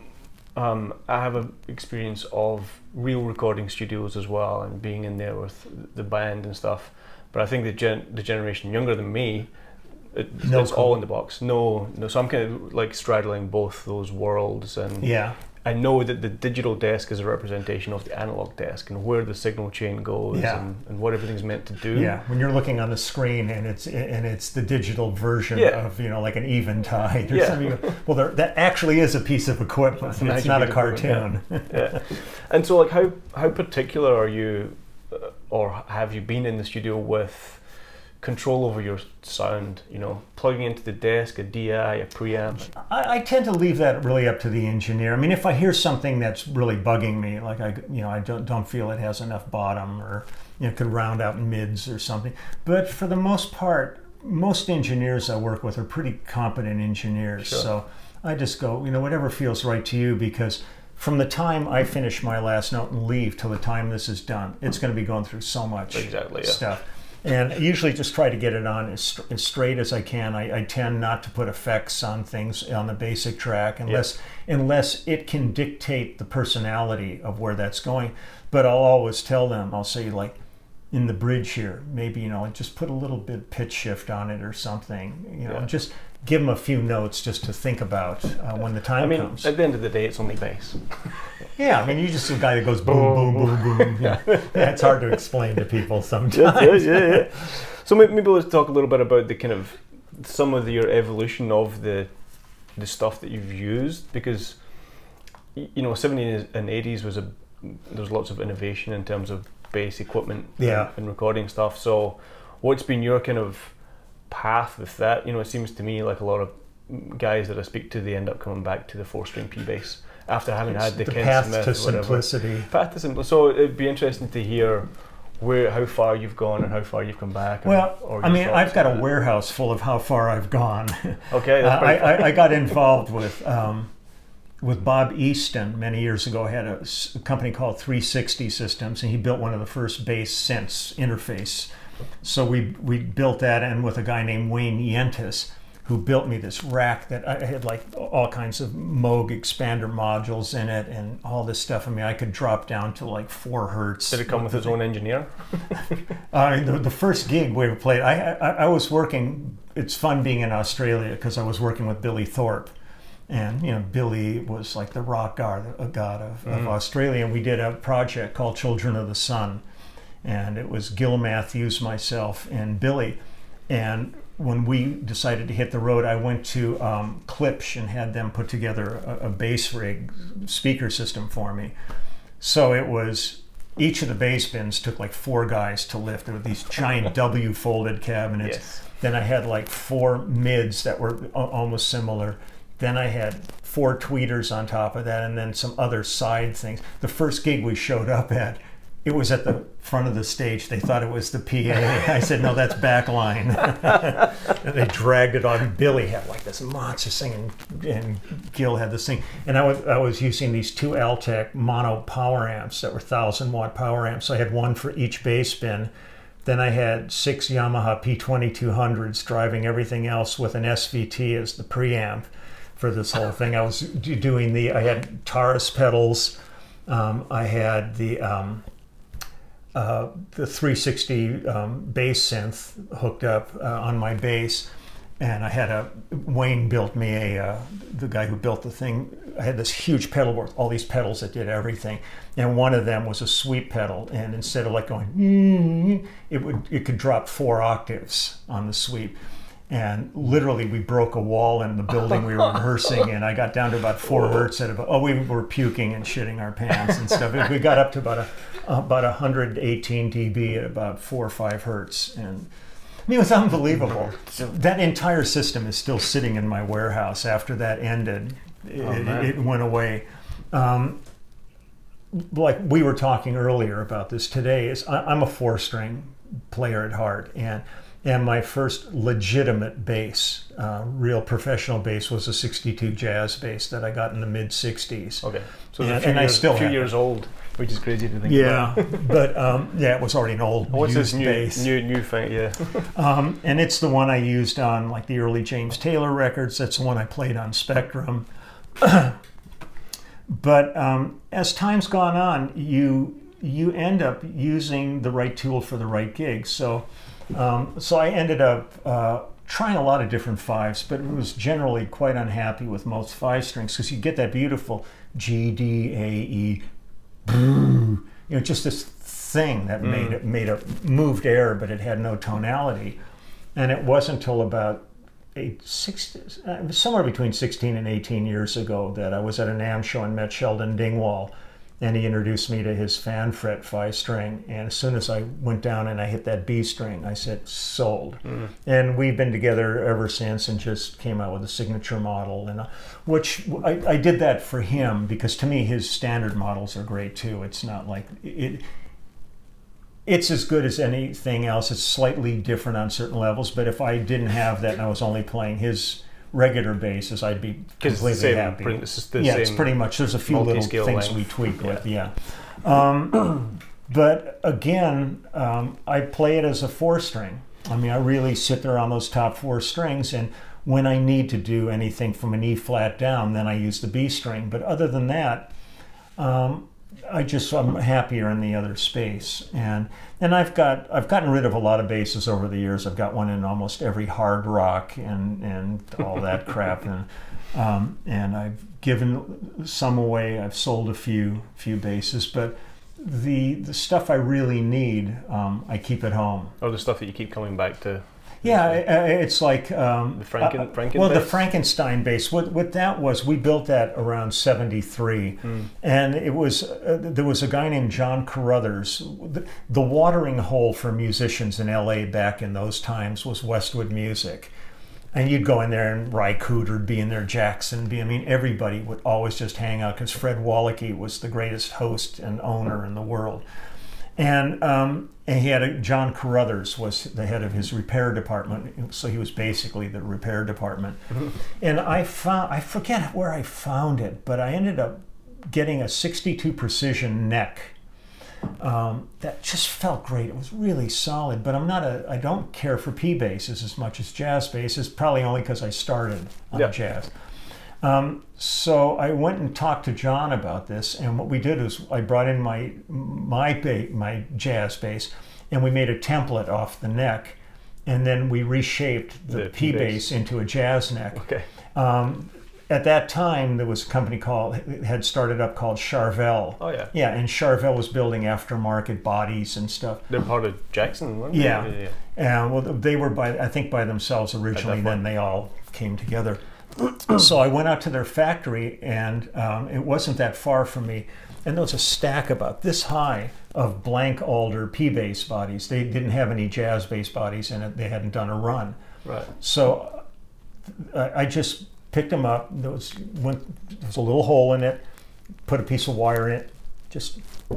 I have an experience of real recording studios as well, and being in there with the band and stuff. But I think the generation younger than me, it's all in the box. No. So I'm kind of like straddling both those worlds, and I know that the digital desk is a representation of the analog desk and where the signal chain goes and what everything's meant to do. Yeah, when you're looking on the screen and it's the digital version of, you know, like an Eventide or something. Well, that actually is a piece of equipment. It's not a cartoon. And so, like, how particular are you, or have you been in the studio with control over your sound, you know, plugging into the desk, a DI, a preamp? I tend to leave that really up to the engineer. I mean, if I hear something that's really bugging me, like I don't feel it has enough bottom, or, you know, could round out mids or something. But for the most part, most engineers I work with are pretty competent engineers. Sure. So I just go, you know, whatever feels right to you, because from the time I finish my last note and leave till the time this is done, it's going to be going through so much stuff. And I usually just try to get it on as straight as I can. I tend not to put effects on things on the basic track unless it can dictate the personality of where that's going. But I'll always tell them, I'll say, like, in the bridge here, maybe, you know, just put a little bit pitch shift on it or something. You know, just give them a few notes just to think about when the time comes. At the end of the day, it's only bass. Yeah, I mean, you're just a guy that goes boom, boom, boom, boom. Yeah, it's hard to explain to people sometimes. So maybe let's talk a little bit about the kind of some of your evolution of the stuff that you've used, because, you know, 70s and 80s there's lots of innovation in terms of bass equipment and recording stuff. So what's been your kind of path with that? You know, it seems to me like a lot of guys that I speak to, they end up coming back to the 4-string P bass after having had the Ken path Smith, to simplicity. Path to simplicity. So it'd be interesting to hear how far you've gone and how far you've come back. Well, I mean, I've got a warehouse full of how far I've gone. Okay, that's pretty fun. I got involved with Bob Easton many years ago. I had a company called 360 Systems, and he built one of the first bass synths interface. So we built that, and with a guy named Wayne Yentis, who built me this rack that I had, like, all kinds of Moog expander modules in it and all this stuff. I mean, I could drop down to like 4 hertz. Did it come with its own engineer? The first gig we ever played, I was working, it's fun being in Australia because I was working with Billy Thorpe. And, you know, Billy was like the rock god of Australia. And we did a project called Children of the Sun. And it was Gil Matthews, myself, and Billy. And when we decided to hit the road, I went to Klipsch and had them put together a bass rig speaker system for me. So it was, each of the bass bins took like 4 guys to lift. There were these giant W folded cabinets. Yes. Then I had like 4 mids that were almost similar. Then I had 4 tweeters on top of that, and then some other side things. The first gig we showed up at, it was at the front of the stage. They thought it was the PA. I said, no, that's backline. And they dragged it on. Billy had like this monster thing, and Gil had this thing. And I was using these 2 Altec mono power amps that were 1,000-watt power amps. So I had one for each bass bin. Then I had 6 Yamaha P2200s driving everything else with an SVT as the preamp for this whole thing. I was doing I had Taurus pedals. I had the 360 bass synth hooked up on my bass, and I had Wayne built me the guy who built the thing. I had this huge pedal board, all these pedals that did everything, and one of them was a sweep pedal, and instead of like going, it could drop 4 octaves on the sweep. And literally, we broke a wall in the building we were rehearsing, and I got down to about 4 hertz at about, we were puking and shitting our pants and stuff. We got up to about 118 dB at about 4 or 5 hertz, and I mean, it was unbelievable. That entire system is still sitting in my warehouse. After that ended, it went away. Like we were talking earlier about this today, I'm a 4-string player at heart, and my first legitimate bass, real professional bass, was a 62 jazz bass that I got in the mid-60s. Okay, so I still a few years old, which is crazy to think about. Yeah, but yeah, it was already an old used bass. New thing, yeah. And it's the one I used on like the early James Taylor records. That's the one I played on Spectrum. But as time's gone on, you end up using the right tool for the right gig. So I ended up trying a lot of different 5s, but was generally quite unhappy with most 5-strings because you get that beautiful G, D, A, E, just this thing that made a moved air, but it had no tonality. And it wasn't until about somewhere between 16 and 18 years ago that I was at a NAMM show and met Sheldon Dingwall, and he introduced me to his Fanfret 5-string. And as soon as I went down and I hit that B string, I said, sold. And we've been together ever since, and just came out with a signature model, and which I did that for him because to me his standard models are great too. It's not like it's as good as anything else. It's slightly different on certain levels, but if I didn't have that and I was only playing his regular basses, I'd be completely happy. It's pretty much, there's a few little things we tweak with, but again, I play it as a 4-string. I mean, I really sit there on those top 4 strings, and when I need to do anything from an E flat down, then I use the B string. But other than that, I'm happier in the other space, and I've gotten rid of a lot of basses over the years. I've got one in almost every hard rock and all that crap, and I've given some away. I've sold a few basses, but the stuff I really need, I keep at home. Or the stuff that you keep coming back to. Yeah, it's like the the Frankenstein bass. What that was, we built that around '73, and it was there was a guy named John Carruthers. The watering hole for musicians in LA back in those times was Westwood Music, and you'd go in there and Ry Cooder would be in there, Jackson would be. I mean, everybody would always just hang out because Fred Wallachy was the greatest host and owner in the world. And he had John Carruthers was the head of his repair department, so he was basically the repair department. And I forget where I found it, but I ended up getting a 62 precision neck that just felt great. It was really solid, but I don't care for P basses as much as jazz basses, probably only because I started on jazz. So I went and talked to John about this, and what we did is I brought in my jazz bass, and we made a template off the neck, and then we reshaped the P bass into a jazz neck. Okay. At that time, there was a company had started up called Charvel. Oh yeah. Yeah, and Charvel was building aftermarket bodies and stuff. They're part of Jackson, weren't they? Yeah. Well, they were I think by themselves originally. Then they all came together. So I went out to their factory, and it wasn't that far from me, and there was a stack about this high of blank alder P bass bodies. They didn't have any jazz bass bodies in it. They hadn't done a run. Right. So I just picked them up. There was a little hole in it, put a piece of wire in it, just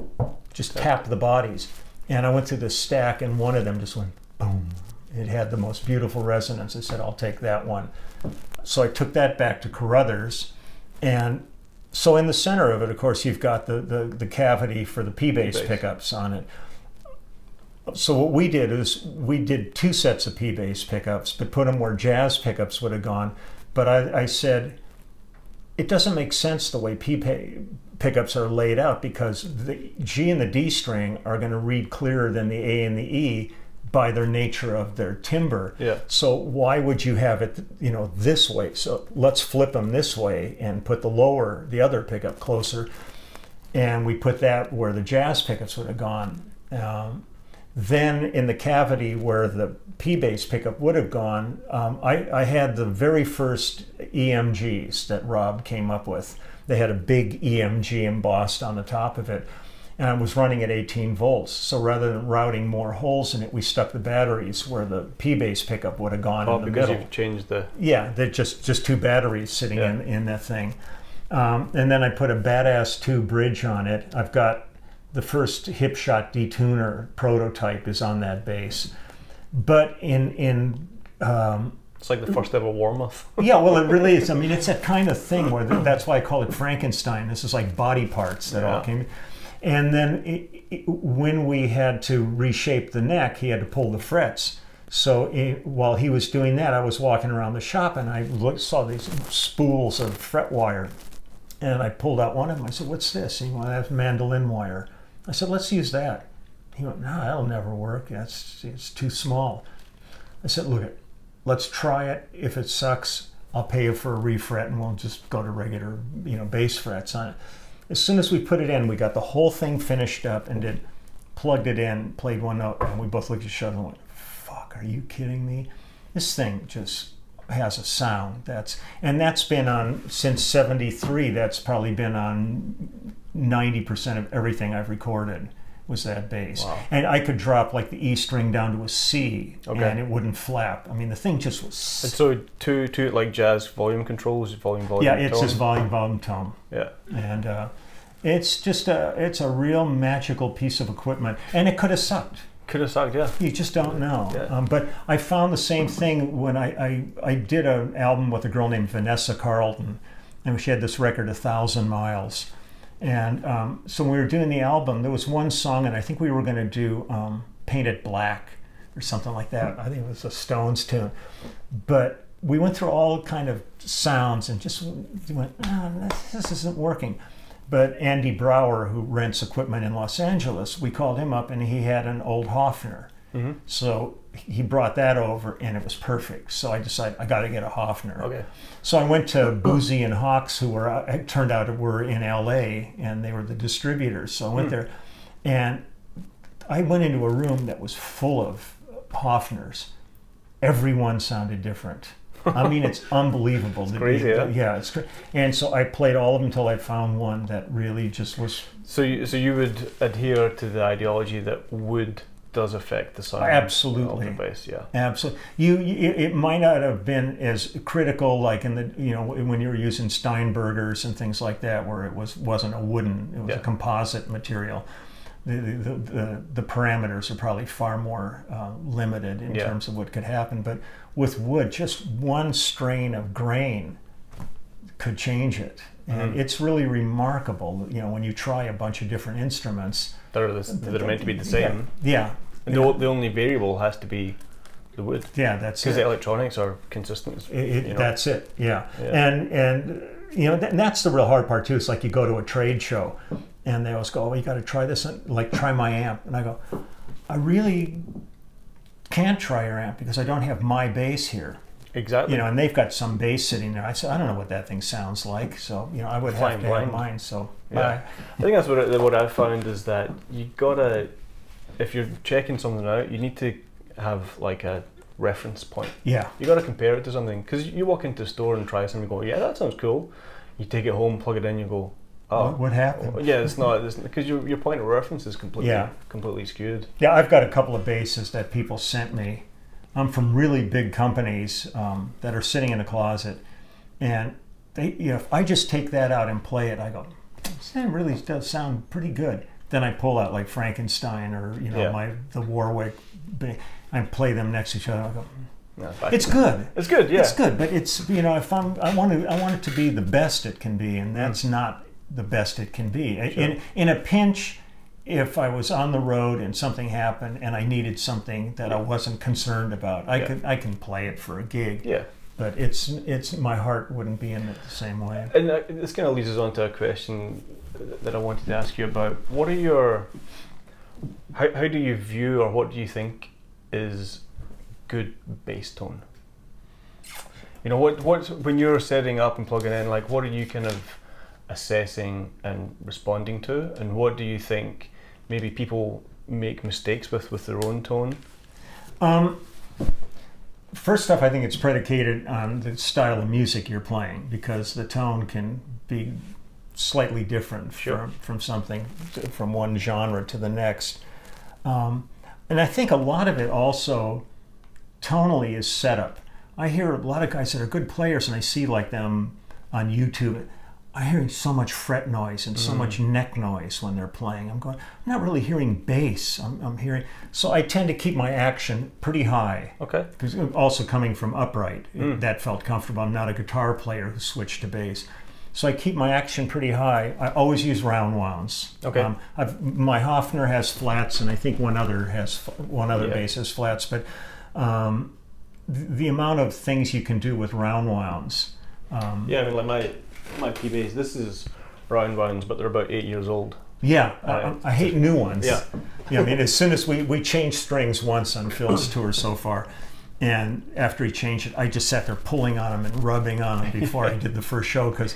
just tap the bodies. And I went through this stack, and one of them just went boom. It had the most beautiful resonance. I said, I'll take that one. So I took that back to Carruthers, and so in the center of it, of course, you've got the cavity for the P-bass pickups on it. So what we did is we did 2 sets of P-bass pickups, but put them where jazz pickups would have gone. But I said, it doesn't make sense the way pickups are laid out, because the G and the D string are going to read clearer than the A and the E by their nature of their timbre. Yeah. So why would you have it, you know, this way? So let's flip them this way and put the other pickup closer. And we put that where the jazz pickups would have gone. Then in the cavity where the P-bass pickup would have gone, I had the very first EMGs that Rob came up with. They had a big EMG embossed on the top of it, and I was running at 18 volts. So rather than routing more holes in it, we stuck the batteries where the P-bass pickup would have gone in the middle. Because you've changed the... Yeah, they're just 2 batteries sitting in that thing. And then I put a Badass 2 bridge on it. I've got the first Hipshot detuner prototype is on that bass. But it's like the first ever Warmoth. Yeah, well, it really is. I mean, it's that kind of thing where that's why I call it Frankenstein. This is like body parts that all came. And then when we had to reshape the neck, he had to pull the frets. So while he was doing that, I was walking around the shop, and I saw these spools of fret wire. And I pulled out one of them. I said, what's this? He went, that's mandolin wire. I said, let's use that. He went, no, that'll never work. It's too small. I said, look, let's try it. If it sucks, I'll pay you for a refret, and we'll just go to regular, bass frets on it. As soon as we put it in, we got the whole thing finished up and plugged it in, played one note, and we both looked at each other and went, fuck, are you kidding me? This thing just has a sound. That's been on since '73. That's probably been on 90% of everything I've recorded was that bass. Wow. And I could drop like the E string down to a C, and it wouldn't flap. I mean, the thing just was... And so two like jazz volume controls, volume, yeah, it's tone? just volume, tone. Yeah. And it's just it's a real magical piece of equipment. And it could have sucked. Could have sucked, yeah. You just don't know. Yeah. But I found the same thing when I did an album with a girl named Vanessa Carlton, and she had this record, 1,000 Miles. And so when we were doing the album, there was one song, and I think we were going to do Paint It Black or something like that. I think it was a Stones tune. But we went through all kind of sounds and just went, this isn't working. But Andy Brower, who rents equipment in Los Angeles, we called him up, and he had an old Hofner. Mm-hmm. So he brought that over, and it was perfect. So I decided I got to get a Hofner. Okay. So I went to Boozy and Hawks, who turned out were in LA, and they were the distributors. So I went there, and I went into a room that was full of Hofners. Everyone sounded different. I mean, it's unbelievable. It's crazy, yeah, it's crazy. And so I played all of them until I found one that really just was... So you would adhere to the ideology that wood does affect the sound absolutely of the bass, yeah. Absolutely. It might not have been as critical like in the when you were using Steinbergers and things like that, where it wasn't a wooden, it was a composite material. The parameters are probably far more limited in terms of what could happen. But with wood, just one strain of grain could change it. And it's really remarkable, when you try a bunch of different instruments. That are meant to be the same. Yeah. And the only variable has to be the wood. Yeah, that's it. Because the electronics are consistent. That's it, yeah. And that's the real hard part too. It's like you go to a trade show and they always go, you got to try this, like try my amp. And I go, I really can't try your amp because I don't have my bass here. Exactly. And they've got some bass sitting there. I said, I don't know what that thing sounds like. So, I would have to have mine. So, yeah. I think that's what I've found is that you gotta, if you're checking something out, you need to have like a reference point. Yeah. You gotta compare it to something, because you walk into a store and try something and go, yeah, that sounds cool. You take it home, plug it in, you go, oh, what happened? Yeah, it's not, because your point of reference is completely skewed. Yeah, I've got a couple of basses that people sent me. I'm from really big companies that are sitting in a closet, and they, if I just take that out and play it, I go, that really does sound pretty good. then I pull out like Frankenstein or the Warwick. I play them next to each other. I go, it's good. It's good, yeah. It's good, but it's if I want it to be the best it can be, and that's not the best it can be. Sure. In a pinch, if I was on the road and something happened and I needed something that I wasn't concerned about, I can play it for a gig. Yeah. But it's my heart wouldn't be in it the same way. And this kind of leads us on to a question that I wanted to ask you about. What are your how do you view, or what do you think is good bass tone? What when you're setting up and plugging in, like, what are you kind of assessing and responding to, and what do you think maybe people make mistakes with their own tone? First off, I think it's predicated on the style of music you're playing, because the tone can be slightly different from one genre to the next. And I think a lot of it also tonally is setup. I hear a lot of guys that are good players, and I see like them on YouTube. I'm hearing so much fret noise and so much neck noise when they're playing. I'm not really hearing bass. I'm hearing, so I tend to keep my action pretty high. Okay. Because also coming from upright, that felt comfortable. I'm not a guitar player who switched to bass. So I keep my action pretty high. I always use round wounds. Okay. My Hofner has flats, and I think one other bass has flats. But the amount of things you can do with round wounds. I mean, like my P bass, this is round wounds, but they're about 8 years old. Yeah, I hate new ones. Yeah. I mean, as soon as we changed strings once on Phil's tour so far, and after he changed it, I just sat there pulling on them and rubbing on them before I did the first show, because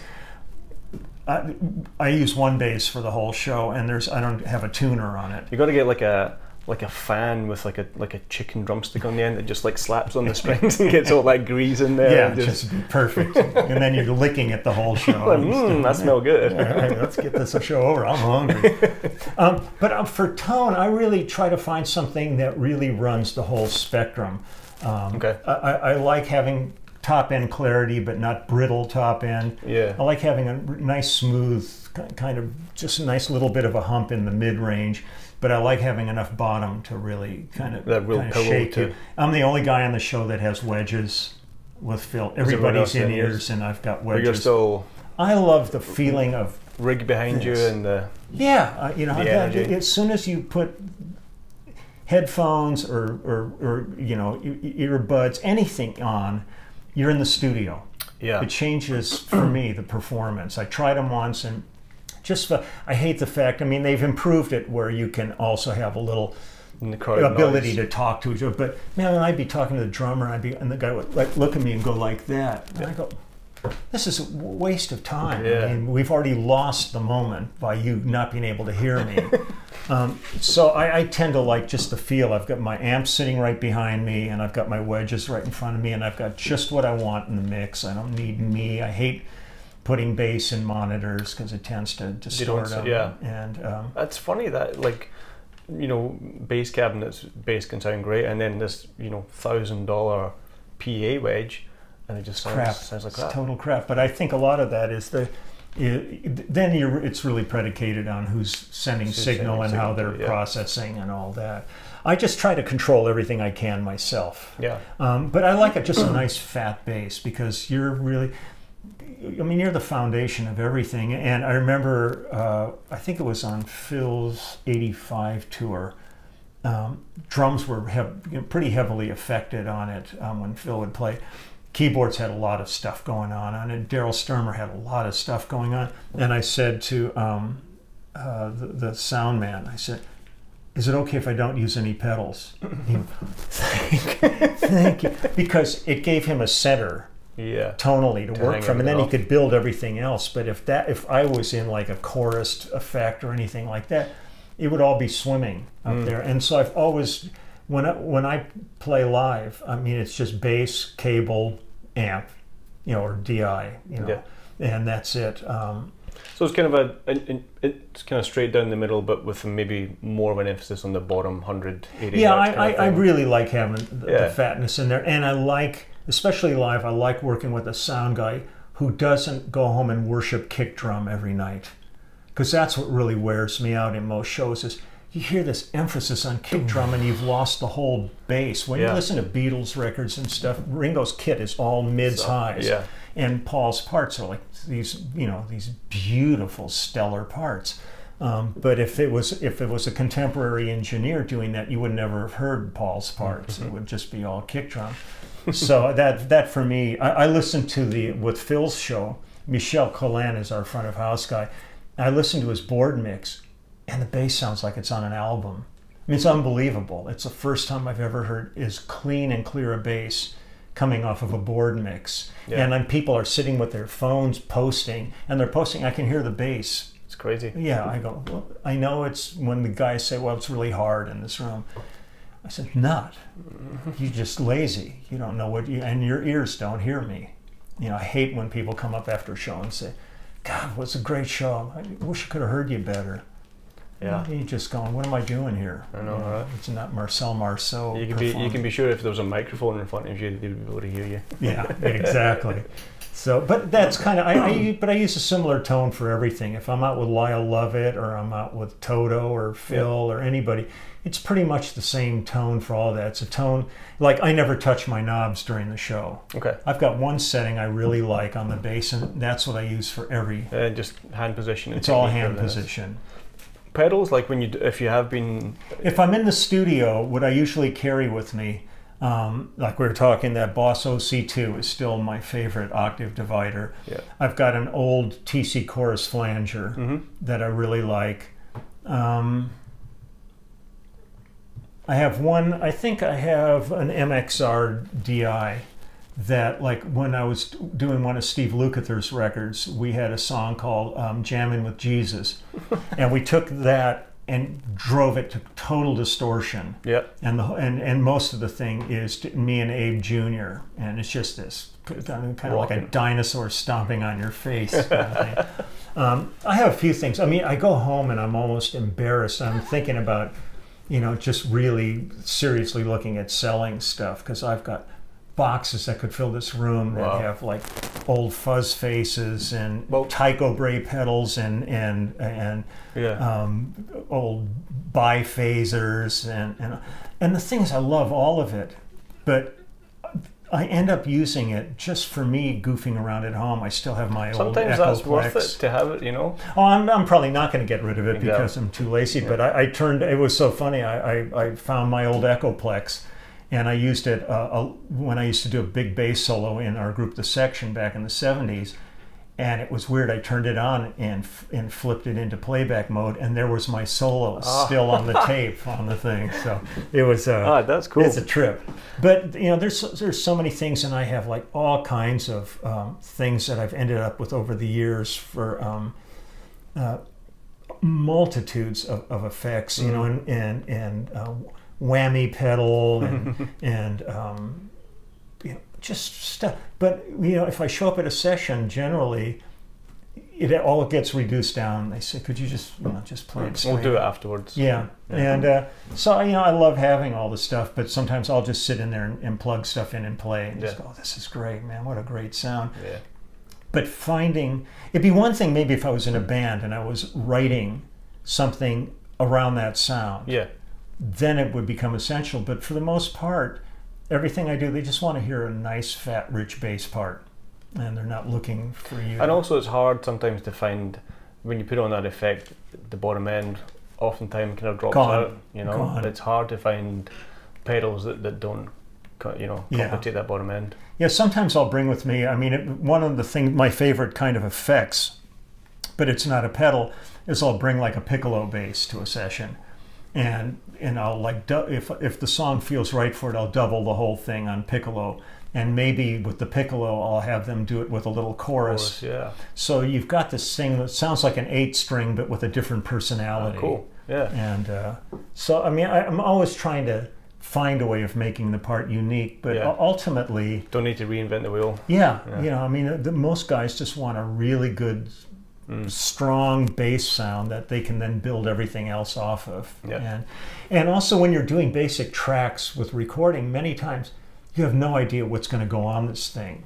I use one bass for the whole show, and I don't have a tuner on it. You got to get like a fan with like a chicken drumstick on the end that just like slaps on the strings and gets all that grease in there. Yeah, just perfect. And then you're licking it the whole show. That smells good. All right, let's get this show over. I'm hungry. But for tone, I really try to find something that really runs the whole spectrum. Okay. I like having top end clarity, but not brittle top end. Yeah. I like having a nice smooth, kind of just a nice little bit of a hump in the mid range. But I like having enough bottom to really kind of shake you. I'm the only guy on the show that has wedges with Phil. Everybody's in ears, and I've got wedges. But you're still. I love the feeling of rig behind this. You and the. Yeah, energy. As soon as you put headphones or earbuds, anything on, you're in the studio. Yeah. It changes for me the performance. I tried them once, and I hate the fact, I mean, they've improved it where you can also have a little ability to talk to each other. But man, I'd be talking to the drummer, and the guy would like look at me and go like that. And I go, this is a waste of time. Yeah. I mean, we've already lost the moment by you not being able to hear me. So I tend to like just the feel. I've got my amp sitting right behind me, and I've got my wedges right in front of me, and I've got just what I want in the mix. I don't need me. I hate putting bass in monitors because it tends to distort them. Yeah. And that's funny that, like, bass cabinets, bass can sound great, and then this $1,000 PA wedge, and it just sounds like crap. It's total crap. But I think a lot of that is it's really predicated on who's sending signal and how they're processing and all that. I just try to control everything I can myself. Yeah. But I like just a nice fat bass, because you're the foundation of everything. And I remember, I think it was on Phil's '85 tour, drums were pretty heavily affected on it when Phil would play. Keyboards had a lot of stuff going on it. Daryl Sturmer had a lot of stuff going on. And I said to the sound man, I said, is it okay if I don't use any pedals? He went, thank you. Because it gave him a center. Yeah, tonally to work from, and then he could build everything else. But if I was in like a chorused effect or anything like that, it would all be swimming up there. And so I've always, when I play live, I mean, it's just bass, cable, amp, or DI, and that's it. So it's kind of it's kind of straight down the middle, but with maybe more of an emphasis on the bottom 180. Yeah, I really like having the fatness in there, and I like. Especially live, I like working with a sound guy who doesn't go home and worship kick drum every night. because that's what really wears me out in most shows is you hear this emphasis on kick drum and you've lost the whole bass. When you listen to Beatles records and stuff, Ringo's kit is all mids, highs, and Paul's parts are like these, you know, these beautiful, stellar parts. But if it was a contemporary engineer doing that, you would never have heard Paul's parts. It would just be all kick drum. So that for me, I listened to with Phil's show. Michel Collin is our front of house guy. I listened to his board mix, and the bass sounds like it's on an album. I mean, it's unbelievable. It's the first time I've ever heard as clean and clear a bass coming off of a board mix. And then people are sitting with their phones posting, and they're posting, I can hear the bass. It's crazy. Yeah, I go, well, I know it's when the guys say, well, it's really hard in this room. I said, not. You're just lazy. You don't know and your ears don't hear me. You know, I hate when people come up after a show and say, God, it was a great show. I wish I could have heard you better. Yeah. You're just going, what am I doing here? I know, right? It's not Marcel Marceau. You can be sure if there was a microphone in front of you, they'd be able to hear you. Yeah, exactly. So, but that's kind of, I use a similar tone for everything. If I'm out with Lyle Lovett or I'm out with Toto or Phil or anybody, it's pretty much the same tone for all of that. It's a tone, like I never touch my knobs during the show. Okay. I've got one setting I really like on the bass, and that's what I use for every. Just hand position. It's all hand position. Pedals, like when if I'm in the studio, what I usually carry with me, like we were talking, that Boss OC2 is still my favorite octave divider. Yeah. I've got an old TC Chorus flanger that I really like. I have one, I think I have an MXR DI that, like, when I was doing one of Steve Lukather's records, we had a song called Jammin' with Jesus. And we took that and drove it to total distortion. Yeah. And most of the thing is me and Abe Jr. And it's just this kind of like a dinosaur stomping on your face kind of thing. I have a few things. I mean, I go home and I'm almost embarrassed. I'm thinking about, you know, just really seriously looking at selling stuff, because I've got boxes that could fill this room that have like old fuzz faces and Tycho Bray pedals and old biphasers and the things. I love all of it, but I end up using it just for me goofing around at home. I still have my old Echoplex. Sometimes that's worth it to have it, you know. Oh, I'm probably not going to get rid of it because I'm too lazy. But I turned. It was so funny. I found my old Echoplex, and I used it when I used to do a big bass solo in our group, The Section, back in the '70s. And it was weird. I turned it on and flipped it into playback mode, and there was my solo still on the tape on the thing. So it was. That's cool. It's a trip. But you know, there's so many things, and I have like all kinds of things that I've ended up with over the years for multitudes of effects. You know, and whammy pedal and you know, just stuff. But you know, if I show up at a session, generally it all gets reduced down. They say, could you just play it straight? We'll do it afterwards. Yeah. And so you know, I love having all the stuff, but sometimes I'll just sit in there and plug stuff in and play and just go, oh, this is great, man, what a great sound. Yeah. But it'd be one thing maybe if I was in a band and I was writing something around that sound. Yeah. Then it would become essential. But for the most part, everything I do, they just want to hear a nice, fat, rich bass part, and they're not looking for you. And also, it's hard sometimes to find, when you put on that effect, the bottom end oftentimes kind of drops out. You know, it's hard to find pedals that don't, you know, compensate that bottom end. Yeah, sometimes I'll bring with me. I mean, one of the things, my favorite kind of effects, but it's not a pedal, is I'll bring like a piccolo bass to a session. And I'll like, if the song feels right for it, I'll double the whole thing on piccolo, and maybe with the piccolo I'll have them do it with a little chorus. Yeah. So you've got this thing that sounds like an 8-string but with a different personality. Oh, cool. Yeah. And so I mean, I'm always trying to find a way of making the part unique, but ultimately don't need to reinvent the wheel. Yeah. You know, I mean, most guys just want a really good, strong bass sound that they can then build everything else off of. And also when you're doing basic tracks with recording, many times you have no idea what's going to go on this thing.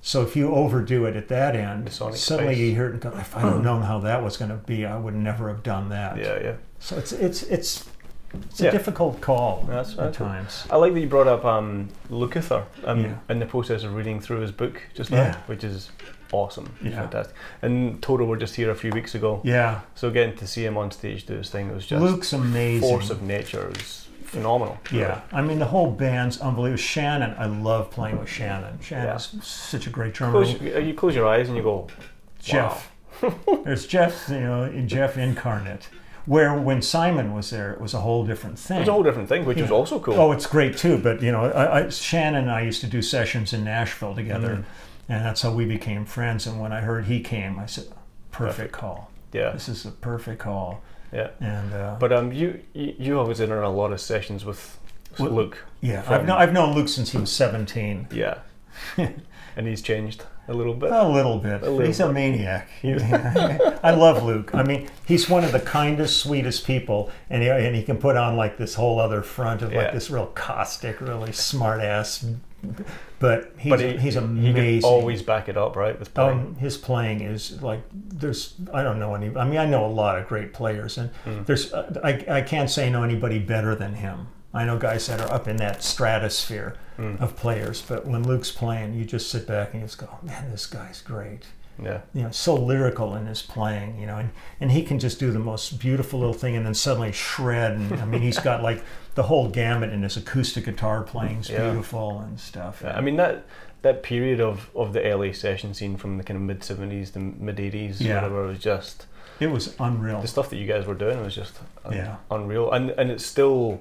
So if you overdo it at that end, suddenly you hear it and go, if I'd have known how that was going to be, I would never have done that. Yeah. So it's a difficult call at times. I like that you brought up Lukather. In the process of reading through his book just now, which is awesome. Fantastic. And Toto were just here a few weeks ago. Yeah. So getting to see him on stage do his thing, it was just Luke's amazing. Force of nature is phenomenal. Yeah. I mean, the whole band's unbelievable. Shannon, I love playing with Shannon. Shannon's such a great drummer. You close your eyes and you go, Jeff. Wow. There's Jeff, Jeff incarnate. Where when Simon was there, it was a whole different thing. It was a whole different thing, which was also cool. Oh, it's great too. But Shannon and I used to do sessions in Nashville together, and that's how we became friends. And when I heard he came, I said, "Perfect call. Yeah, this is a perfect call." Yeah. And but you always in a lot of sessions with Luke. Yeah, I've known Luke since he was 17. Yeah, and he's changed a little bit. A little bit. He's a maniac. I love Luke. I mean, he's one of the kindest, sweetest people, and he can put on like this whole other front of like this real caustic, really smart ass. But he's amazing. He can always back it up, right? With playing. His playing is like I don't know any. I mean, I know a lot of great players, and I can't say I know anybody better than him. I know guys that are up in that stratosphere of players, but when Luke's playing, you just sit back and you just go, man, this guy's great. Yeah. So lyrical in his playing, and he can just do the most beautiful little thing and then suddenly shred. And I mean, he's got like the whole gamut in his acoustic guitar playing is beautiful and stuff. Yeah. I mean, that period of the LA session scene from the kind of mid-70s to mid-80s, whatever, was just... It was unreal. The stuff that you guys were doing was just unreal. And it's still...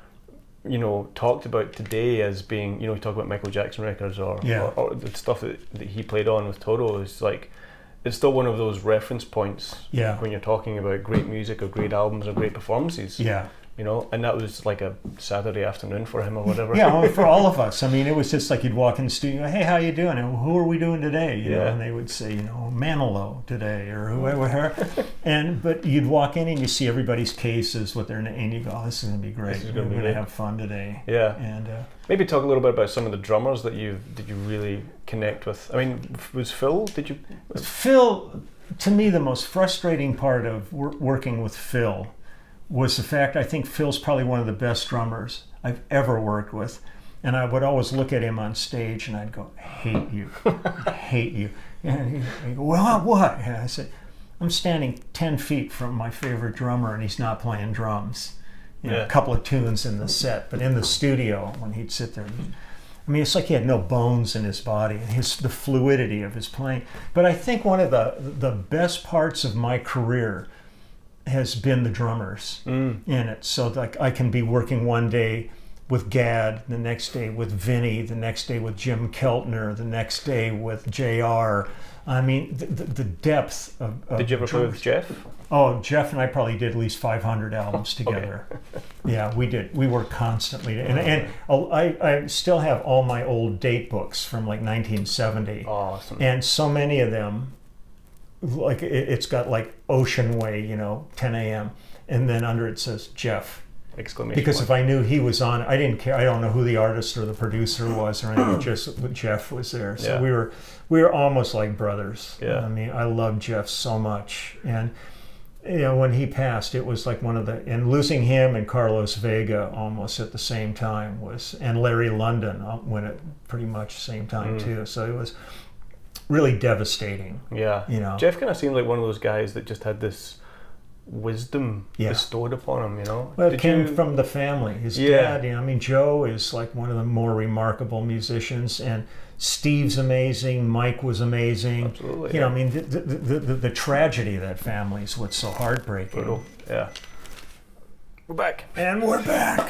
talked about today as being, you talk about Michael Jackson records or the stuff that he played on with Toto is like, it's still one of those reference points when you're talking about great music or great albums or great performances. Yeah. And that was like a Saturday afternoon for him or whatever. Yeah, well, for all of us. I mean, it was just like you'd walk in the studio, hey, how you doing? And who are we doing today? You know, and they would say, Manilow today or whoever. But you'd walk in and you see everybody's cases, what they're, and you go, oh, this is going to be great. We're going to have fun today. Yeah. And maybe talk a little bit about some of the drummers that you really connect with. I mean, was Phil? Phil, to me, the most frustrating part of working with Phil was the fact I think Phil's probably one of the best drummers I've ever worked with. And I would always look at him on stage and I'd go, I hate you. I hate you. And he'd go, well, what? And I said, I'm standing 10 feet from my favorite drummer and he's not playing drums. A couple of tunes in the set, but in the studio when he'd sit there, I mean, it's like he had no bones in his body and the fluidity of his playing. But I think one of the best parts of my career has been the drummers in it. So like I can be working one day with Gad, the next day with Vinny, the next day with Jim Keltner, the next day with JR. I mean, the depth of Did you ever play with Jeff? Oh, Jeff and I probably did at least 500 albums together. Okay. Yeah, we did. We worked constantly. And I still have all my old date books from like 1970. Awesome. And so many of them, like it's got like Ocean Way, 10 a.m. And then under it says Jeff. Exclamation because point. If I knew he was on, I didn't care. I don't know who the artist or the producer was or anything. Just Jeff was there. So we were almost like brothers. Yeah. I mean, I love Jeff so much. And when he passed, it was like and losing him and Carlos Vega almost at the same time and Larry London went at pretty much the same time too. So it was really devastating. Yeah. Jeff kind of seemed like one of those guys that just had this wisdom bestowed upon him, Well, it came from the family. His dad, I mean, Joe is like one of the more remarkable musicians, and Steve's amazing, Mike was amazing. Absolutely. I mean, the tragedy of that family is what's so heartbreaking. Brutal. Yeah. We're back. And we're back.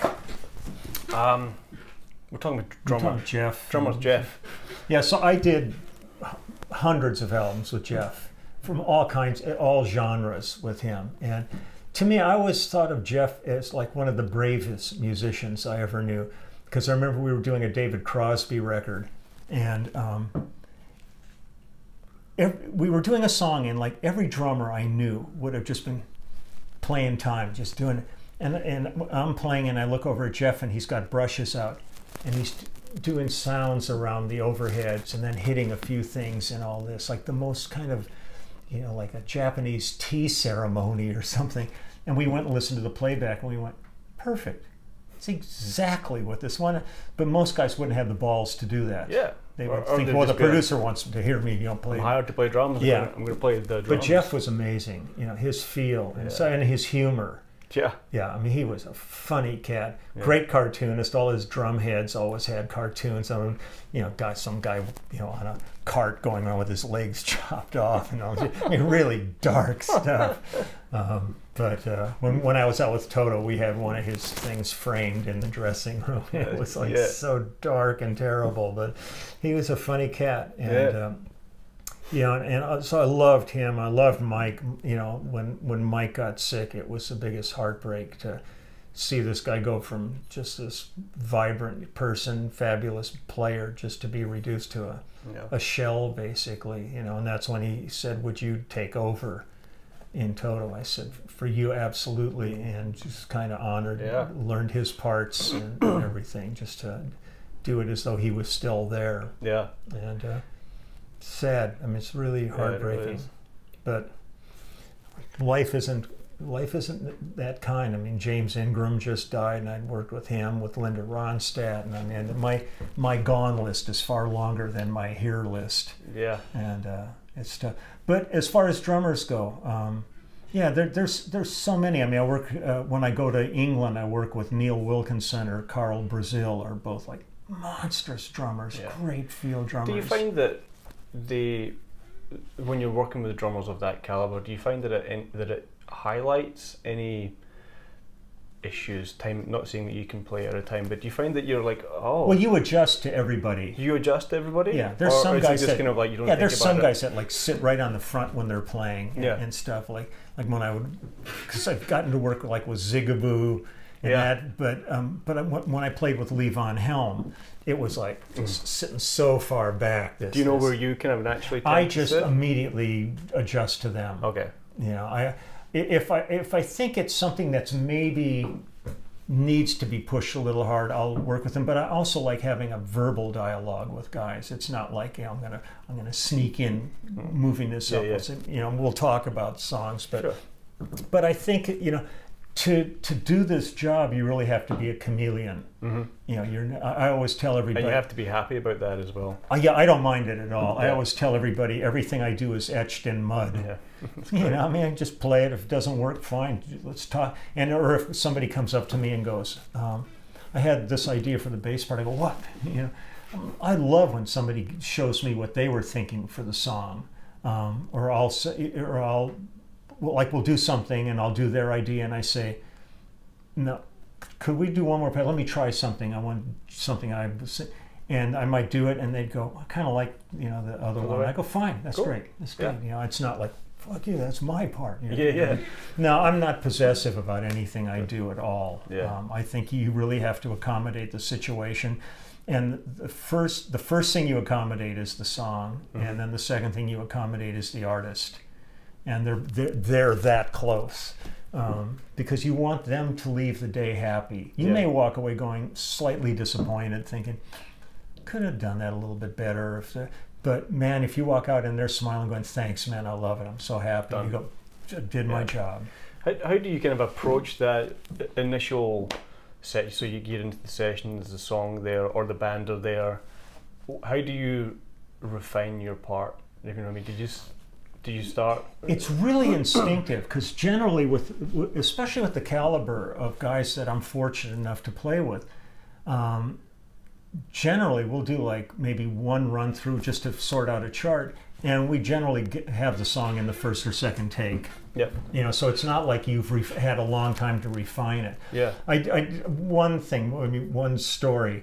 We're talking about drummer Jeff. Drummer's Jeff. Yeah, so I did hundreds of albums with Jeff from all kinds, all genres with him. And to me, I always thought of Jeff as like one of the bravest musicians I ever knew. Because I remember we were doing a David Crosby record, and we were doing a song, and like every drummer I knew would have just been playing time, just doing it. And I'm playing, and I look over at Jeff, and he's got brushes out, and doing sounds around the overheads and then hitting a few things and all this, like the most kind of, you know, like a Japanese tea ceremony or something. And we went and listened to the playback and we went, perfect. It's exactly what this one. But most guys wouldn't have the balls to do that. Yeah. They would think, well, the producer wants to hear me, you know, play. I'm hired to play drums. Yeah. I'm going to play the drums. But Jeff was amazing, you know, his feel and, so, and his humor. Yeah. Yeah, I mean, he was a funny cat. Yeah. Great cartoonist. All his drum heads always had cartoons on them. You know, some guy, you know, on a cart going around with his legs chopped off. And all, I mean, really dark stuff. But when I was out with Toto, we had one of his things framed in the dressing room. It was like so dark and terrible. But he was a funny cat. And you know, and so I loved him. I loved Mike. You know, when Mike got sick, it was the biggest heartbreak to see this guy go from just this vibrant person, fabulous player, just to be reduced to a shell, basically. You know, and that's when he said, "Would you take over in Toto?" I said, "For you, absolutely," and just kind of honored, learned his parts and everything, just to do it as though he was still there. Yeah, and. Sad. I mean, it's really heartbreaking. It really is. But life isn't that kind. I mean, James Ingram just died, and I'd worked with him, with Linda Ronstadt, and I mean, my gone list is far longer than my here list. Yeah. And it's tough. But as far as drummers go, yeah, there's so many. I mean, I work when I go to England. I work with Neil Wilkinson or Carl Brazil, are both like monstrous drummers, great field drummers. Do you find that when you're working with drummers of that caliber, do you find that it highlights any issues? Not saying that you can play at a time, but do you find that you're like, oh, well, you adjust to everybody. You adjust to everybody? Yeah, there's some guys that kind of like you don't. Yeah, there's some guys that like sit right on the front when they're playing and stuff. Like when I would, because I've gotten to work like with Zigaboo and that, but when I played with Lee Von Helm, it was like just sitting so far back. Do you know where you kind of naturally tend I just immediately adjust to them. Okay. You know, if I think it's something that's maybe needs to be pushed a little hard, I'll work with them. But I also like having a verbal dialogue with guys. It's not like, you know, I'm gonna sneak in, moving this up. You know, we'll talk about songs, but I think, you know, to do this job, you really have to be a chameleon. You know, I always tell everybody. And you have to be happy about that as well. Yeah, I don't mind it at all. I always tell everybody everything I do is etched in mud. Yeah. You know, I mean, I just play it. If it doesn't work, fine. Let's talk. Or if somebody comes up to me and goes, "I had this idea for the bass part," I go, "What?" You know, I love when somebody shows me what they were thinking for the song, or I'll. Like we'll do something and I'll do their idea and I say, "No, could we do one more part? Let me try something. I want something and I might do it," and they'd go, "I kind of like, you know, the other one." I go, "Fine, that's great. That's great." You know, it's not like, "Fuck you, that's my part." You know? No, I'm not possessive about anything I do at all. I think you really have to accommodate the situation. And the first thing you accommodate is the song, and then the second thing you accommodate is the artist. And they're that close, because you want them to leave the day happy. You may walk away going slightly disappointed, thinking, could have done that a little bit better. But man, if you walk out and they're smiling, going, "Thanks, man, I love it. I'm so happy." Done. You go, "Did my job." How do you kind of approach that initial set? So you get into the session, there's a song there, or the band are there. How do you refine your part? You know what I mean? Do you start? It's really instinctive, because generally, especially with the caliber of guys that I'm fortunate enough to play with, generally we'll do like maybe one run through just to sort out a chart, and we generally have the song in the first or second take. Yep. You know, so it's not like you've had a long time to refine it. Yeah. One story.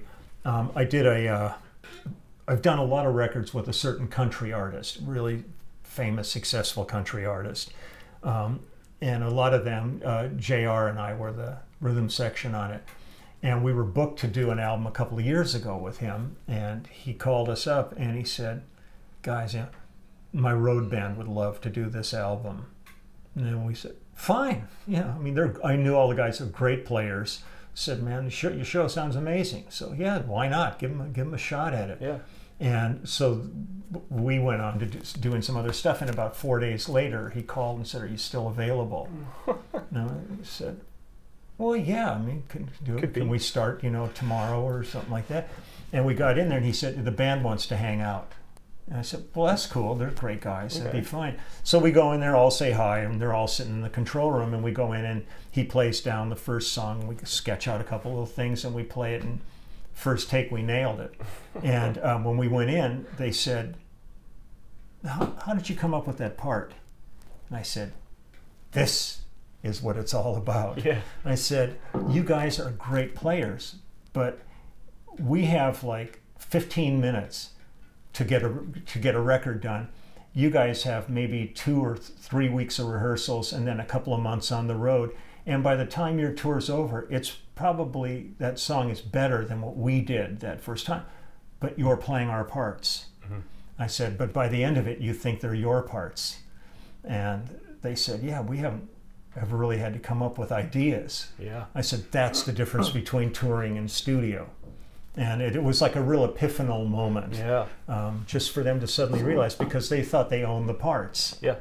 I've done a lot of records with a certain country artist, really famous, successful country artist. And a lot of them, JR and I were the rhythm section on it. And we were booked to do an album a couple of years ago with him. And he called us up and he said, "Guys, yeah, my road band would love to do this album." And then we said, "Fine." Yeah, I mean, I knew all the guys are great players. said, man, your show sounds amazing. So yeah, why not? Give him a shot at it. Yeah. And so we went on to doing some other stuff. And about 4 days later, he called and said, "Are you still available?" And I said, "Well, yeah. I mean, can we start, tomorrow or something like that?" And we got in there, and he said, "The band wants to hang out." And I said, "Well, that's cool. They're great guys. It'd be fine." So we go in there, all say hi, and they're all sitting in the control room. And we go in, and he plays down the first song. And we sketch out a couple little things, and we play it. And first take, we nailed it. And when we went in, they said, how did you come up with that part? And I said, "This is what it's all about." Yeah. I said, "You guys are great players, but we have like 15 minutes to get a record done. You guys have maybe 2 or 3 weeks of rehearsals and then a couple of months on the road. And by the time your tour's over, it's probably, that song is better than what we did that first time, but you're playing our parts." Mm-hmm. I said, "But by the end of it, you think they're your parts." And they said, "Yeah, we haven't ever really had to come up with ideas." Yeah. I said, "That's the difference between touring and studio." And it was like a real epiphanal moment, just for them to suddenly realize, because they thought they owned the parts. Yeah.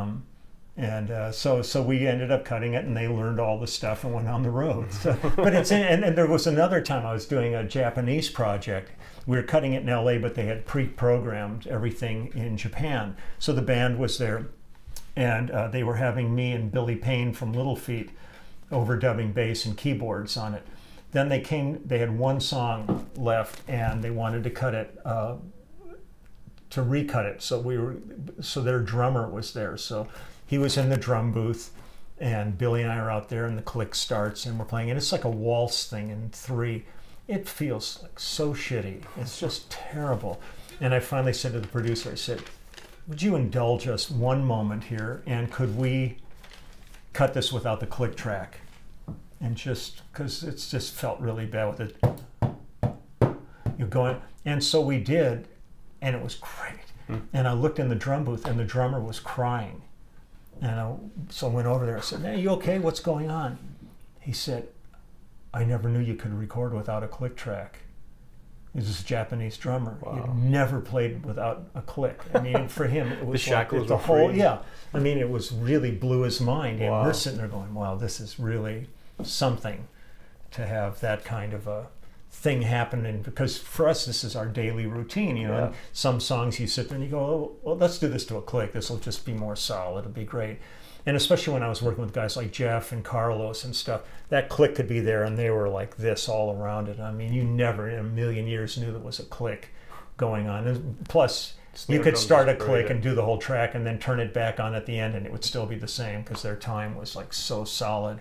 So we ended up cutting it, and they learned all the stuff and went on the road. So, but and there was another time I was doing a Japanese project. We were cutting it in LA, but they had pre-programmed everything in Japan. So the band was there, and they were having me and Billy Payne from Little Feat overdubbing bass and keyboards on it. Then they had one song left, and they wanted to cut it, to recut it. So their drummer was there. So he was in the drum booth, and Billy and I are out there, and the click starts, and we're playing. And it's like a waltz thing in 3. It feels like so shitty. It's just terrible. And I finally said to the producer, I said, "Would you indulge us one moment here, and could we cut this without the click track?" And just because it's just felt really bad with it, you're going. And so we did, and it was great. And I looked in the drum booth, and the drummer was crying. And so I went over there. I said, "Hey, you okay? What's going on?" He said, "I never knew you could record without a click track." He was a Japanese drummer. Wow. He'd never played without a click. I mean, for him, it was the shackles like the were whole. free. Yeah, I mean, it was really blew his mind. And Wow. we're sitting there going, "Wow, this is really something to have that kind of a thing happening." Because for us, this is our daily routine. Yeah. And some songs you sit there and you go, "Oh, well, let's do this to a click. This will just be more solid. It'll be great." And especially when I was working with guys like Jeff and Carlos and stuff, that click could be there, and they were like this all around it. I mean, you never in a million years knew there was a click going on. And plus, you could start a click and do the whole track and then turn it back on at the end, and it would still be the same because their time was like so solid.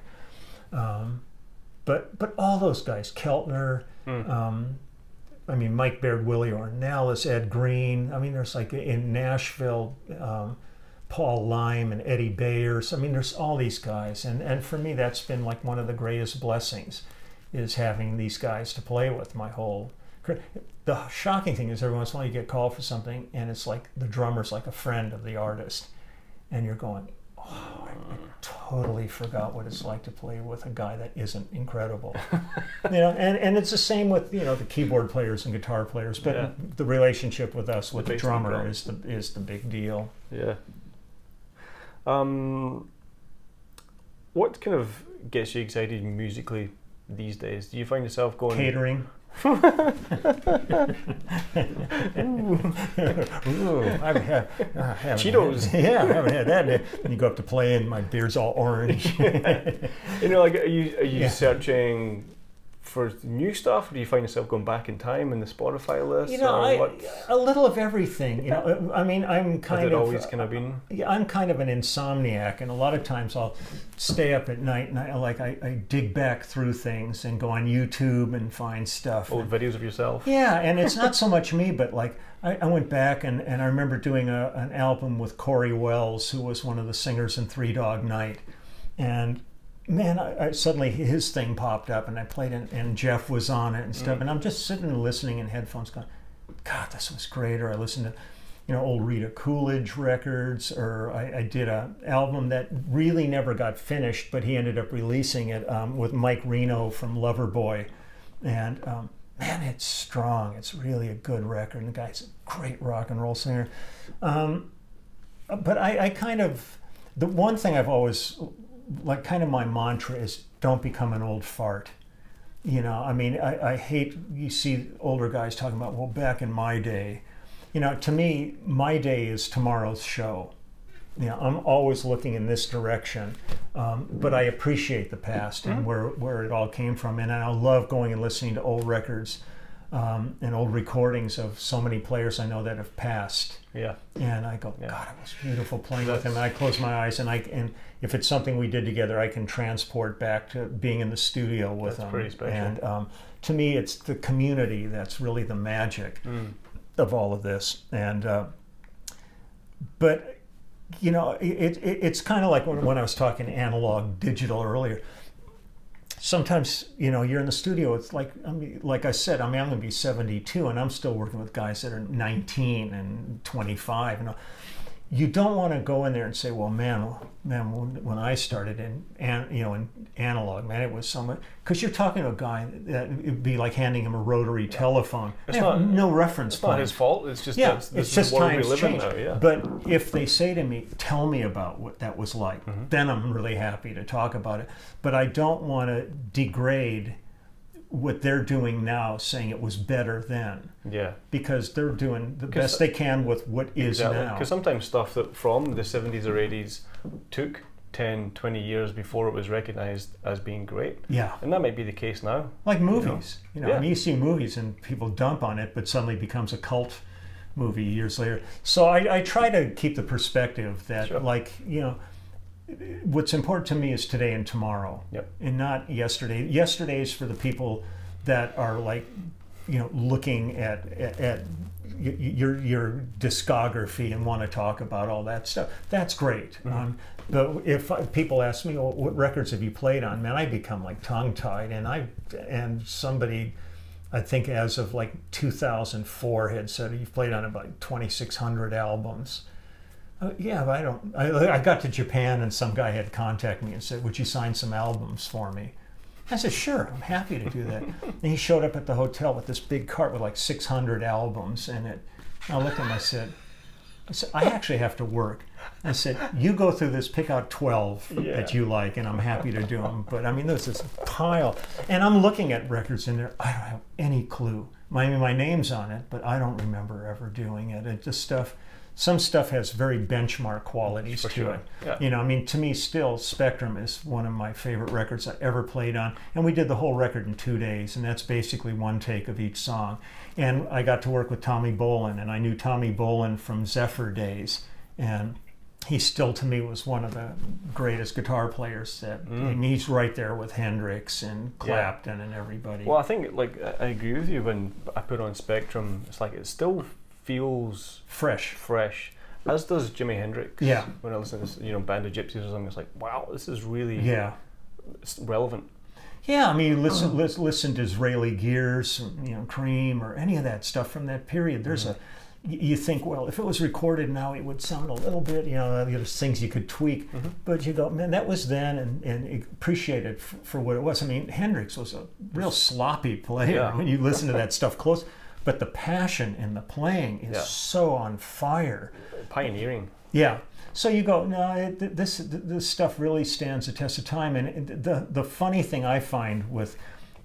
But all those guys, Keltner, I mean, Mike Baird, Willie Ornelas, Ed Green. I mean, there's like in Nashville, Paul Lime and Eddie Bayers. I mean, there's all these guys. And for me, that's been like one of the greatest blessings, is having these guys to play with my whole career. The shocking thing is every once in a while you get called for something, and it's like the drummer's like a friend of the artist. And you're going, "Oh, I totally forgot what it's like to play with a guy that isn't incredible." And it's the same with, the keyboard players and guitar players, but the relationship with us, with the drummer, is the big deal. Yeah. What kind of gets you excited musically these days? Do you find yourself going... Catering. Ooh, Cheetos. I haven't had that. And you go up to play, and my beard's all orange. Are you searching for new stuff, or do you find yourself going back in time in the Spotify list? A little of everything. I mean, I'm kind of always kind of been. Yeah, I'm kind of an insomniac, and a lot of times I'll stay up at night and I dig back through things and go on YouTube and find stuff. Old videos of yourself. Yeah, and it's not so much me, but like I went back and I remember doing an album with Corey Wells, who was one of the singers in Three Dog Night, and man, I suddenly his thing popped up, and I played it, and Jeff was on it and stuff, and I'm just sitting and listening in headphones going, "God, this was great," or I listened to, old Rita Coolidge records, or I did an album that really never got finished, but he ended up releasing it with Mike Reno from Loverboy. And man, it's strong. It's really a good record. And the guy's a great rock and roll singer. But I kind of, the one thing I've always, like kind of my mantra is don't become an old fart. I mean, I hate, you see older guys talking about, well, back in my day. To me, my day is tomorrow's show. I'm always looking in this direction, but I appreciate the past and where it all came from. And I love going and listening to old records and old recordings of so many players I know that have passed. Yeah. And I go, God, it was beautiful playing with him. And I close my eyes, and if it's something we did together, I can transport back to being in the studio with him. That's pretty special. And to me, it's the community that's really the magic of all of this. And but it's kind of like when I was talking analog digital earlier. Sometimes you're in the studio. It's like, like I said, I'm going to be 72, and I'm still working with guys that are 19 and 25. You don't want to go in there and say, well, man, when I started in analog, man, it was so much, because you're talking to a guy that it'd be like handing him a rotary telephone. It's not no reference It's point. not his fault. It's just it's just times change. Now, yeah. But if they say to me, tell me about what that was like, then I'm really happy to talk about it. But I don't want to degrade what they're doing now, saying it was better then. Yeah. Because they're doing the best they can with what is now. Because sometimes stuff that from the 70s or 80s took 10, 20 years before it was recognized as being great. Yeah. And that might be the case now. Like movies. I mean, you see movies and people dump on it, but suddenly becomes a cult movie years later. So I try to keep the perspective that, what's important to me is today and tomorrow, and not yesterday. Yesterday is for the people that are like, looking at your discography and want to talk about all that stuff. That's great. But if people ask me, well, what records have you played on? Man, I become like tongue-tied, and somebody, I think as of like 2004, had said you've played on about 2,600 albums. Yeah, but I got to Japan, and some guy had contacted me and said, would you sign some albums for me? I said, sure, I'm happy to do that. And he showed up at the hotel with this big cart with like 600 albums in it. And I looked at him, I said, I actually have to work. I said, you go through this, pick out 12 that you like, and I'm happy to do them. But I mean, there's this pile. And I'm looking at records in there, I don't have any clue. My name's on it, but I don't remember ever doing it. It just some stuff has very benchmark qualities to it. Yeah. I mean, to me still, Spectrum is one of my favorite records I ever played on. And we did the whole record in 2 days, and that's basically one take of each song. And I got to work with Tommy Bolin, and I knew Tommy Bolin from Zephyr days. And he still, to me, was one of the greatest guitar players. And he's right there with Hendrix and Clapton and everybody. Well, I think, I agree with you. When I put on Spectrum, it's like it still feels fresh, as does Jimi Hendrix. Yeah. When I listen to Band of Gypsies or something, it's like, wow, this is really relevant. Yeah, I mean, listen to Israeli Gears, Cream, or any of that stuff from that period. There's you think, well, if it was recorded now, it would sound a little bit, there's things you could tweak. But you go, man, that was then, and appreciate it for what it was. I mean, Hendrix was a real sloppy player when you listen to that stuff close. But the passion in the playing is so on fire. Pioneering. Yeah. So you go, no, this stuff really stands the test of time. And the funny thing I find with,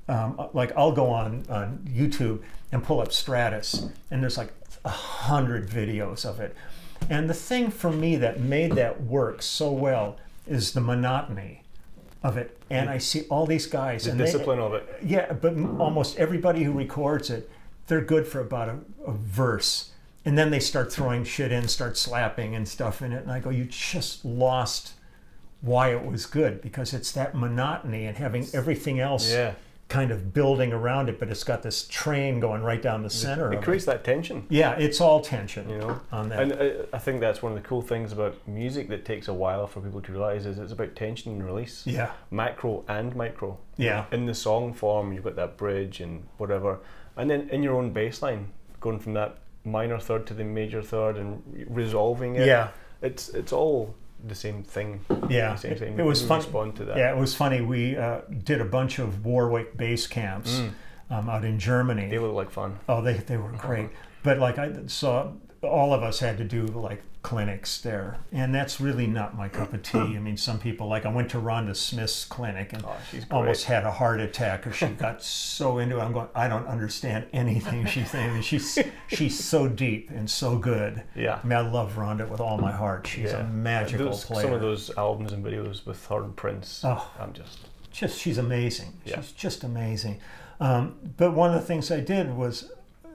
I'll go on YouTube and pull up Stratus, and there's like 100 videos of it. And the thing for me that made that work so well is the monotony of it. And I see all these guys. The discipline of it. Yeah, but almost everybody who records it, they're good for about a verse, and then they start throwing shit in, start slapping and stuff in it, and I go, you just lost why it was good, because it's that monotony and having everything else kind of building around it, but it's got this train going right down the center. It creates that tension. Yeah, it's all tension, on that. And I think that's one of the cool things about music that takes a while for people to realize is it's about tension and release. Yeah. Macro and micro. Yeah. In the song form, you've got that bridge and whatever. And then in your own bass line, going from that minor third to the major third and resolving it. Yeah. It's all the same thing. Yeah, the same thing. it was fun. Respond to that. Yeah, it was funny. We did a bunch of Warwick base camps out in Germany. They look like fun. Oh, they were great. But like I saw, all of us had to do like clinics there, and that's really not my cup of tea. I mean, some people, like I went to Rhonda Smith's clinic and almost had a heart attack because she got so into it. I'm going, I don't understand anything she's saying. I mean, she's so deep and so good. Yeah. I mean, I love Rhonda with all my heart. She's a magical player. Some of those albums and videos with her and Prince, I'm just she's amazing. Yeah. She's just amazing. But one of the things I did was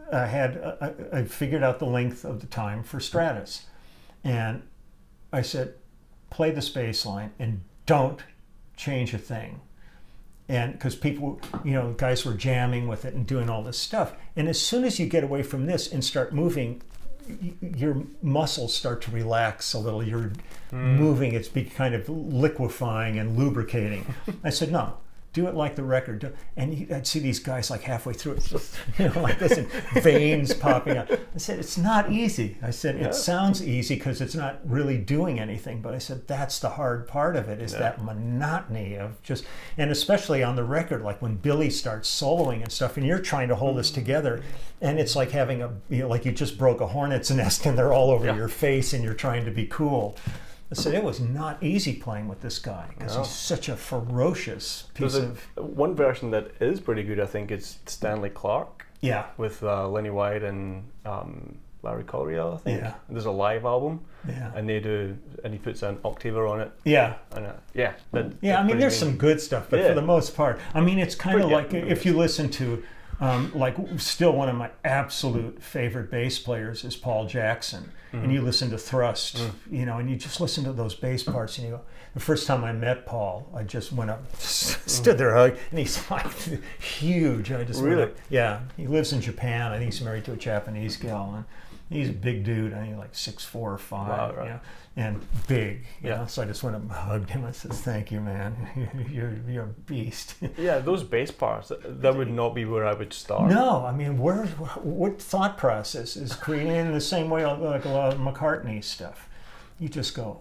I figured out the length of the time for Stratus. And I said, play this bass line and don't change a thing. And because people, guys were jamming with it and doing all this stuff. And as soon as you get away from this and start moving, your muscles start to relax a little. You're moving, it's kind of liquefying and lubricating. I said, no. Do it like the record. And I'd see these guys like halfway through it, just, like this, and veins popping out. I said, it's not easy. I said, it sounds easy because it's not really doing anything. But I said, that's the hard part of it, is that monotony of just, and especially on the record, like when Billy starts soloing and stuff, and you're trying to hold this together, and it's like having like you just broke a hornet's nest and they're all over your face and you're trying to be cool. I said it was not easy playing with this guy because he's such a ferocious piece of... One version that is pretty good, I think, is Stanley Clarke. Yeah. With Lenny White and Larry Coryell, I think. Yeah. There's a live album. Yeah. And he puts an octaver on it. Yeah. And I mean, there's some good stuff, but for the most part, I mean, it's kind of like if you listen to... like still one of my absolute favorite bass players is Paul Jackson. And you listen to Thrust, and you just listen to those bass parts and you go, the first time I met Paul, I just went up, stood there, hugged, and he's like huge. I just really? Went up, yeah, he lives in Japan. I think he's married to a Japanese gal, and he's a big dude. I think like 6'4" or 5", wow, right. And big. So I just went up and hugged him. I said, "Thank you, man. You're a beast." Yeah, those bass parts, that would not be where I would start. No, I mean, what thought process is creating in the same way like a lot of McCartney stuff? You just go,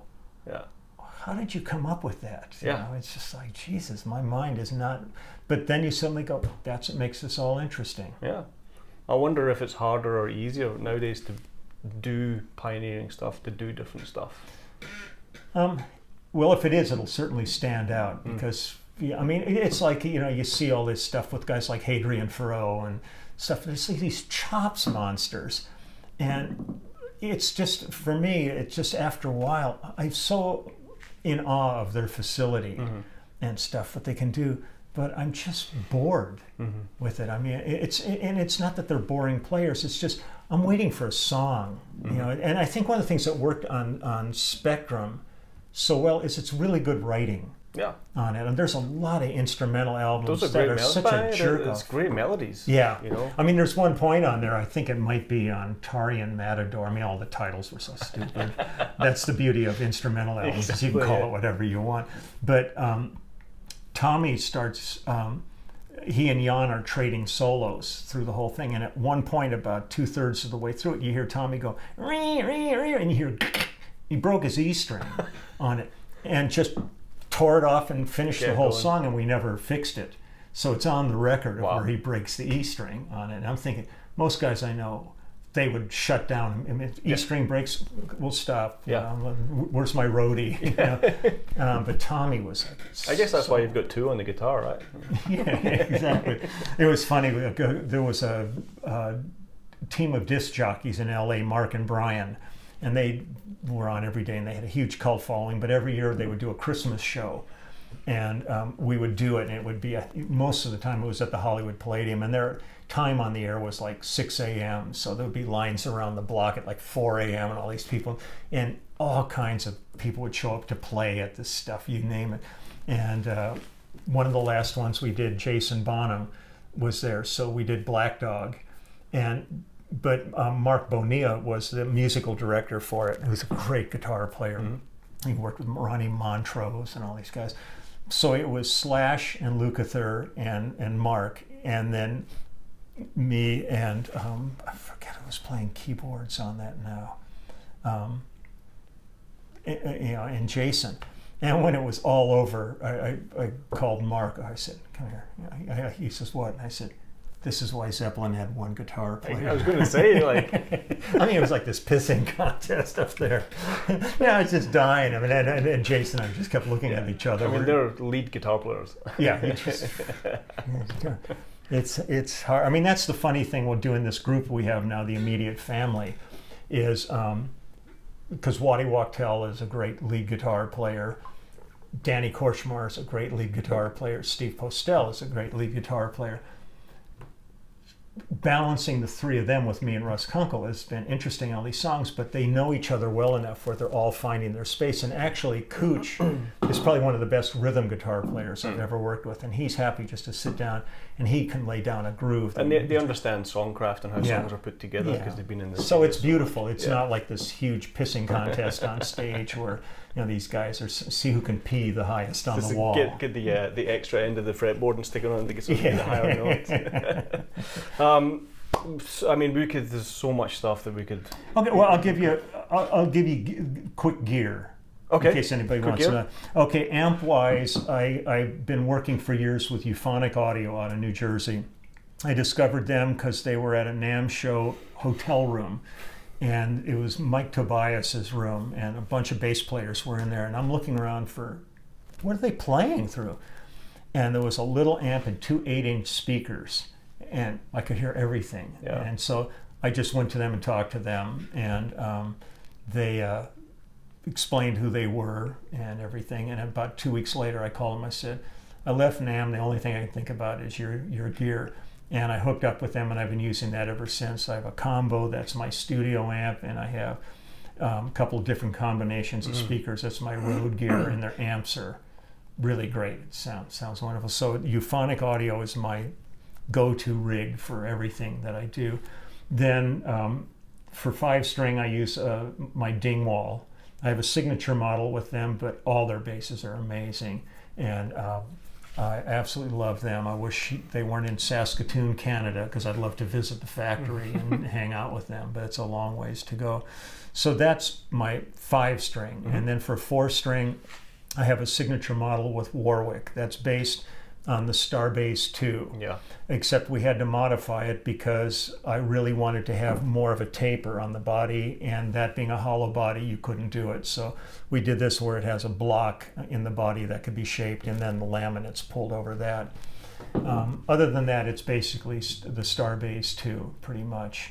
how did you come up with that? You know, it's just like, Jesus, my mind is not. But then you suddenly go, that's what makes this all interesting. Yeah. I wonder if it's harder or easier nowadays to do pioneering stuff, to do different stuff. Well, if it is, it'll certainly stand out because, I mean, it's like, you see all this stuff with guys like Hadrian Farrow and stuff. There's like these chops monsters. And it's just, for me, it's just after a while, I'm so in awe of their facility and stuff, what they can do. But I'm just bored with it. I mean, it's not that they're boring players. It's just I'm waiting for a song, And I think one of the things that worked on Spectrum so well is it's really good writing on it. And there's a lot of instrumental albums that are such a jerk off. It's great melodies. Yeah. I mean, there's one point on there, I think it might be on Tarian Matador. I mean, all the titles were so stupid. That's the beauty of instrumental albums. Exactly. You can call it whatever you want. But Tommy starts, he and Jan are trading solos through the whole thing. And at one point, about 2/3 of the way through it, you hear Tommy go, ree, ree, ree, and you hear, he broke his E string on it and just tore it off and finished the whole song, and we never fixed it. So it's on the record of where he breaks the E string on it. And I'm thinking, most guys I know, they would shut down. I mean, if E string breaks, we'll stop. Where's my roadie? But Tommy was like, I guess that's why you've got two on the guitar, right? Yeah, exactly. It was funny. There was a team of disc jockeys in LA, Mark and Brian, and they were on every day, and they had a huge cult following. But every year they would do a Christmas show, and we would do it, and it would be most of the time it was at the Hollywood Palladium, and their time on the air was like 6 a.m. So there would be lines around the block at like 4 a.m. and all these people, and all kinds of people would show up to play at this stuff, you name it. And one of the last ones we did, Jason Bonham was there, so we did Black Dog, but Mark Bonilla was the musical director for it. He was a great guitar player. He worked with Ronnie Montrose and all these guys. So it was Slash and Lukather and Mark, and then me and I forget who was playing keyboards on that now, and Jason. And when it was all over, I called Mark. I said, "Come here." He says, "What?" And I said, "This is why Zeppelin had one guitar player." I was going to say, like, I mean, it was like this pissing contest up there. I was just dying. I mean, and Jason and I just kept looking at each other. I mean, they're lead guitar players. Yeah, it's hard. I mean, that's the funny thing with doing this group we have now, the immediate family, is because Waddy Wachtel is a great lead guitar player. Danny Korchmar is a great lead guitar player. Steve Postel is a great lead guitar player. Balancing the three of them with me and Russ Kunkel has been interesting on these songs, but they know each other well enough where they're all finding their space. And actually, Cooch is probably one of the best rhythm guitar players I've ever worked with, and he's happy just to sit down and he can lay down a groove. And they understand songcraft and how songs are put together because they've been in this. So it's beautiful. It's not like this huge pissing contest on stage where these guys are see who can pee the highest on the wall. Get the extra end of the fretboard and stick it on to get some of the higher notes. I mean, there's so much stuff that we could. Okay, well, I'll give you quick gear. Okay. In case anybody wants to know. Okay, amp-wise, I've been working for years with Euphonic Audio out of New Jersey. I discovered them because they were at a NAMM show hotel room. And it was Mike Tobias's room, and a bunch of bass players were in there. And I'm looking around for, what are they playing through? And there was a little amp and two 8-inch speakers, and I could hear everything. Yeah. And so I just went to them and talked to them, and they explained who they were and everything. And about 2 weeks later, I called them. I said, "I left NAMM. The only thing I can think about is your gear." And I hooked up with them, and I've been using that ever since. I have a combo, that's my studio amp, and I have a couple of different combinations of speakers. That's my road gear, and their amps are really great. It sounds wonderful. So Euphonic Audio is my go-to rig for everything that I do. Then for 5-string, I use my Dingwall. I have a signature model with them, but all their basses are amazing. And I absolutely love them. I wish they weren't in Saskatoon, Canada, because I'd love to visit the factory and hang out with them, but it's a long ways to go. So that's my 5-string. And then for 4-string, I have a signature model with Warwick that's based on the Starbase 2. Yeah. Except we had to modify it because I really wanted to have more of a taper on the body, and that being a hollow body, you couldn't do it. So we did this where it has a block in the body that could be shaped, and then the laminate's pulled over that. Other than that, it's basically the Starbase 2, pretty much.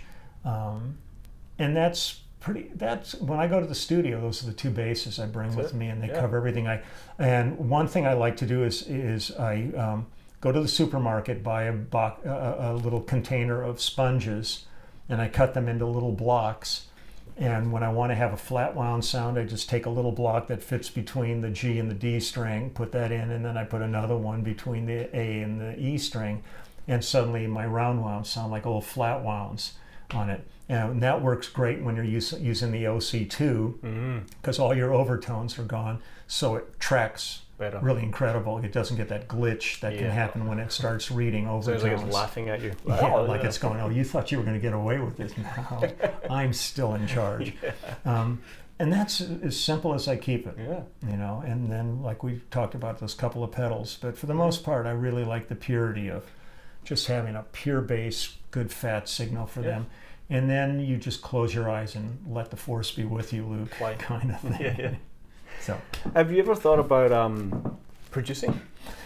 And that's when I go to the studio, those are the two basses I bring with me, and they cover everything. And one thing I like to do is I go to the supermarket, buy a little container of sponges, and I cut them into little blocks. And when I want to have a flat wound sound, I just take a little block that fits between the G and the D string, put that in, and then I put another one between the A and the E string, and suddenly my round wounds sound like little flat wounds on it. And that works great when you're using the OC2, because all your overtones are gone, so it tracks better. Really incredible. It doesn't get that glitch that can happen when it starts reading overtones. Sounds like it's laughing at you. Yeah, like it's going, "Oh, you thought you were going to get away with this. Now I'm still in charge." And that's as simple as I keep it. Yeah. And then, like we talked about, those couple of pedals. But for the most part, I really like the purity of just having a pure bass, good fat signal for them. And then you just close your eyes and let the force be with you, Luke, kind of thing. So, have you ever thought about producing?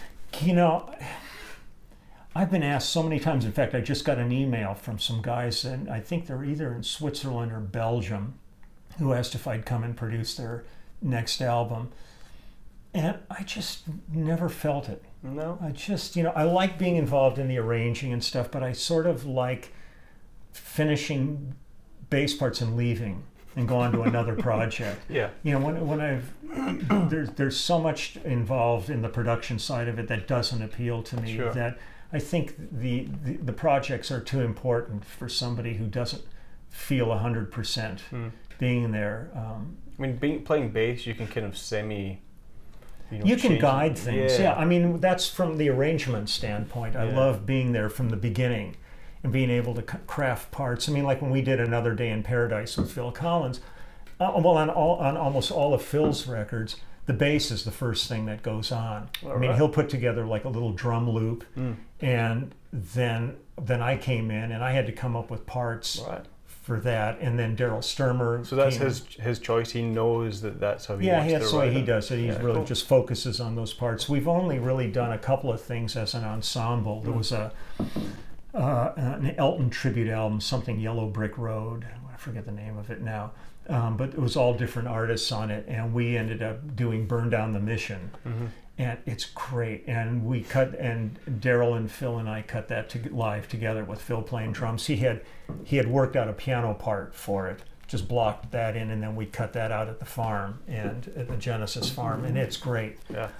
I've been asked so many times. In fact, I just got an email from some guys, and I think they're either in Switzerland or Belgium, who asked if I'd come and produce their next album. And I just never felt it. No? I just, I like being involved in the arranging and stuff, but I sort of like finishing bass parts and leaving and go on to another project. Yeah. When there's so much involved in the production side of it that doesn't appeal to me. Sure. That I think the projects are too important for somebody who doesn't feel 100% being there. I mean, playing bass, you can kind of you can guide things. Yeah. I mean, that's from the arrangement standpoint. I love being there from the beginning. and being able to craft parts. I mean, like when we did Another Day in Paradise with Phil Collins, well, on almost all of Phil's records, the bass is the first thing that goes on. I mean, he'll put together like a little drum loop, and then I came in and I had to come up with parts for that, and then Daryl Sturmer. So that's his choice. He knows that's how he yeah, wants that's to the way write he it. does it. He really just focuses on those parts. We've only really done a couple of things as an ensemble. There was an Elton tribute album, something Yellow Brick Road. I forget the name of it now. But it was all different artists on it, and we ended up doing Burn Down the Mission, and it's great. And we cut, and Daryl and Phil and I cut that live together with Phil playing drums. He had worked out a piano part for it, just blocked that in, and then we cut that out at the farm, and at the Genesis farm, and it's great. Yeah.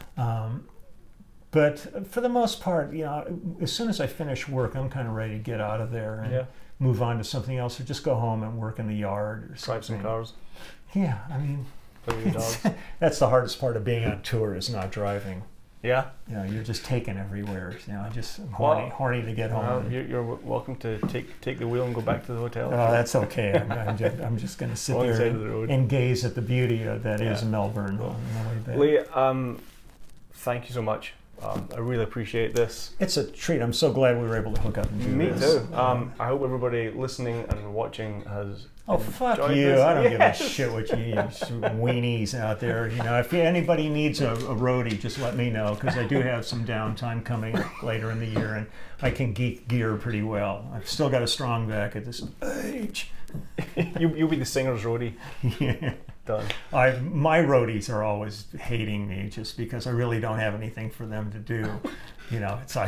But for the most part, you know, as soon as I finish work, I'm kind of ready to get out of there and move on to something else, or just go home and work in the yard or something. Drive some cars. Yeah, I mean, Play with your dogs. that's the hardest part of being on tour, is not driving. Yeah. You know, you're just taken everywhere. You know, I'm horny to get home. You're welcome to take the wheel and go back to the hotel. Oh, that's okay. I'm just going to sit there and gaze at the beauty that is Melbourne. Cool. On the way back. Lee, thank you so much. I really appreciate this. It's a treat. I'm so glad we were able to hook up and do this. Me too. I hope everybody listening and watching has fuck enjoyed you. this. I don't give a shit what you weenies out there. You know, if anybody needs a roadie, just let me know, because I do have some downtime coming later in the year, and I can gear pretty well. I've still got a strong back at this age. You'll be the singer's roadie. Yeah. Done. My roadies are always hating me just because I really don't have anything for them to do. You know, it's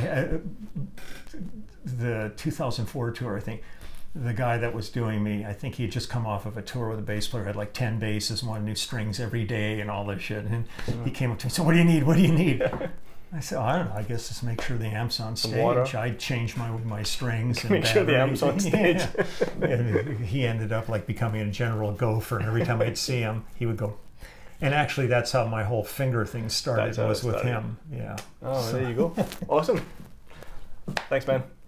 the 2004 tour, I think. The guy that was doing me, I think he had just come off of a tour with a bass player, had like 10 basses, wanted new strings every day and all this shit. And he came up to me and said, "What do you need? What do you need?" I said, "I don't know, I guess just make sure the amp's on stage." Water. I changed my strings. And make sure the amp's on stage. Yeah. And he ended up like becoming a general gopher, and every time I'd see him, he would go. And actually, that's how my whole finger thing started, was with him. Yeah. Oh, so. There you go. Awesome. Thanks, man.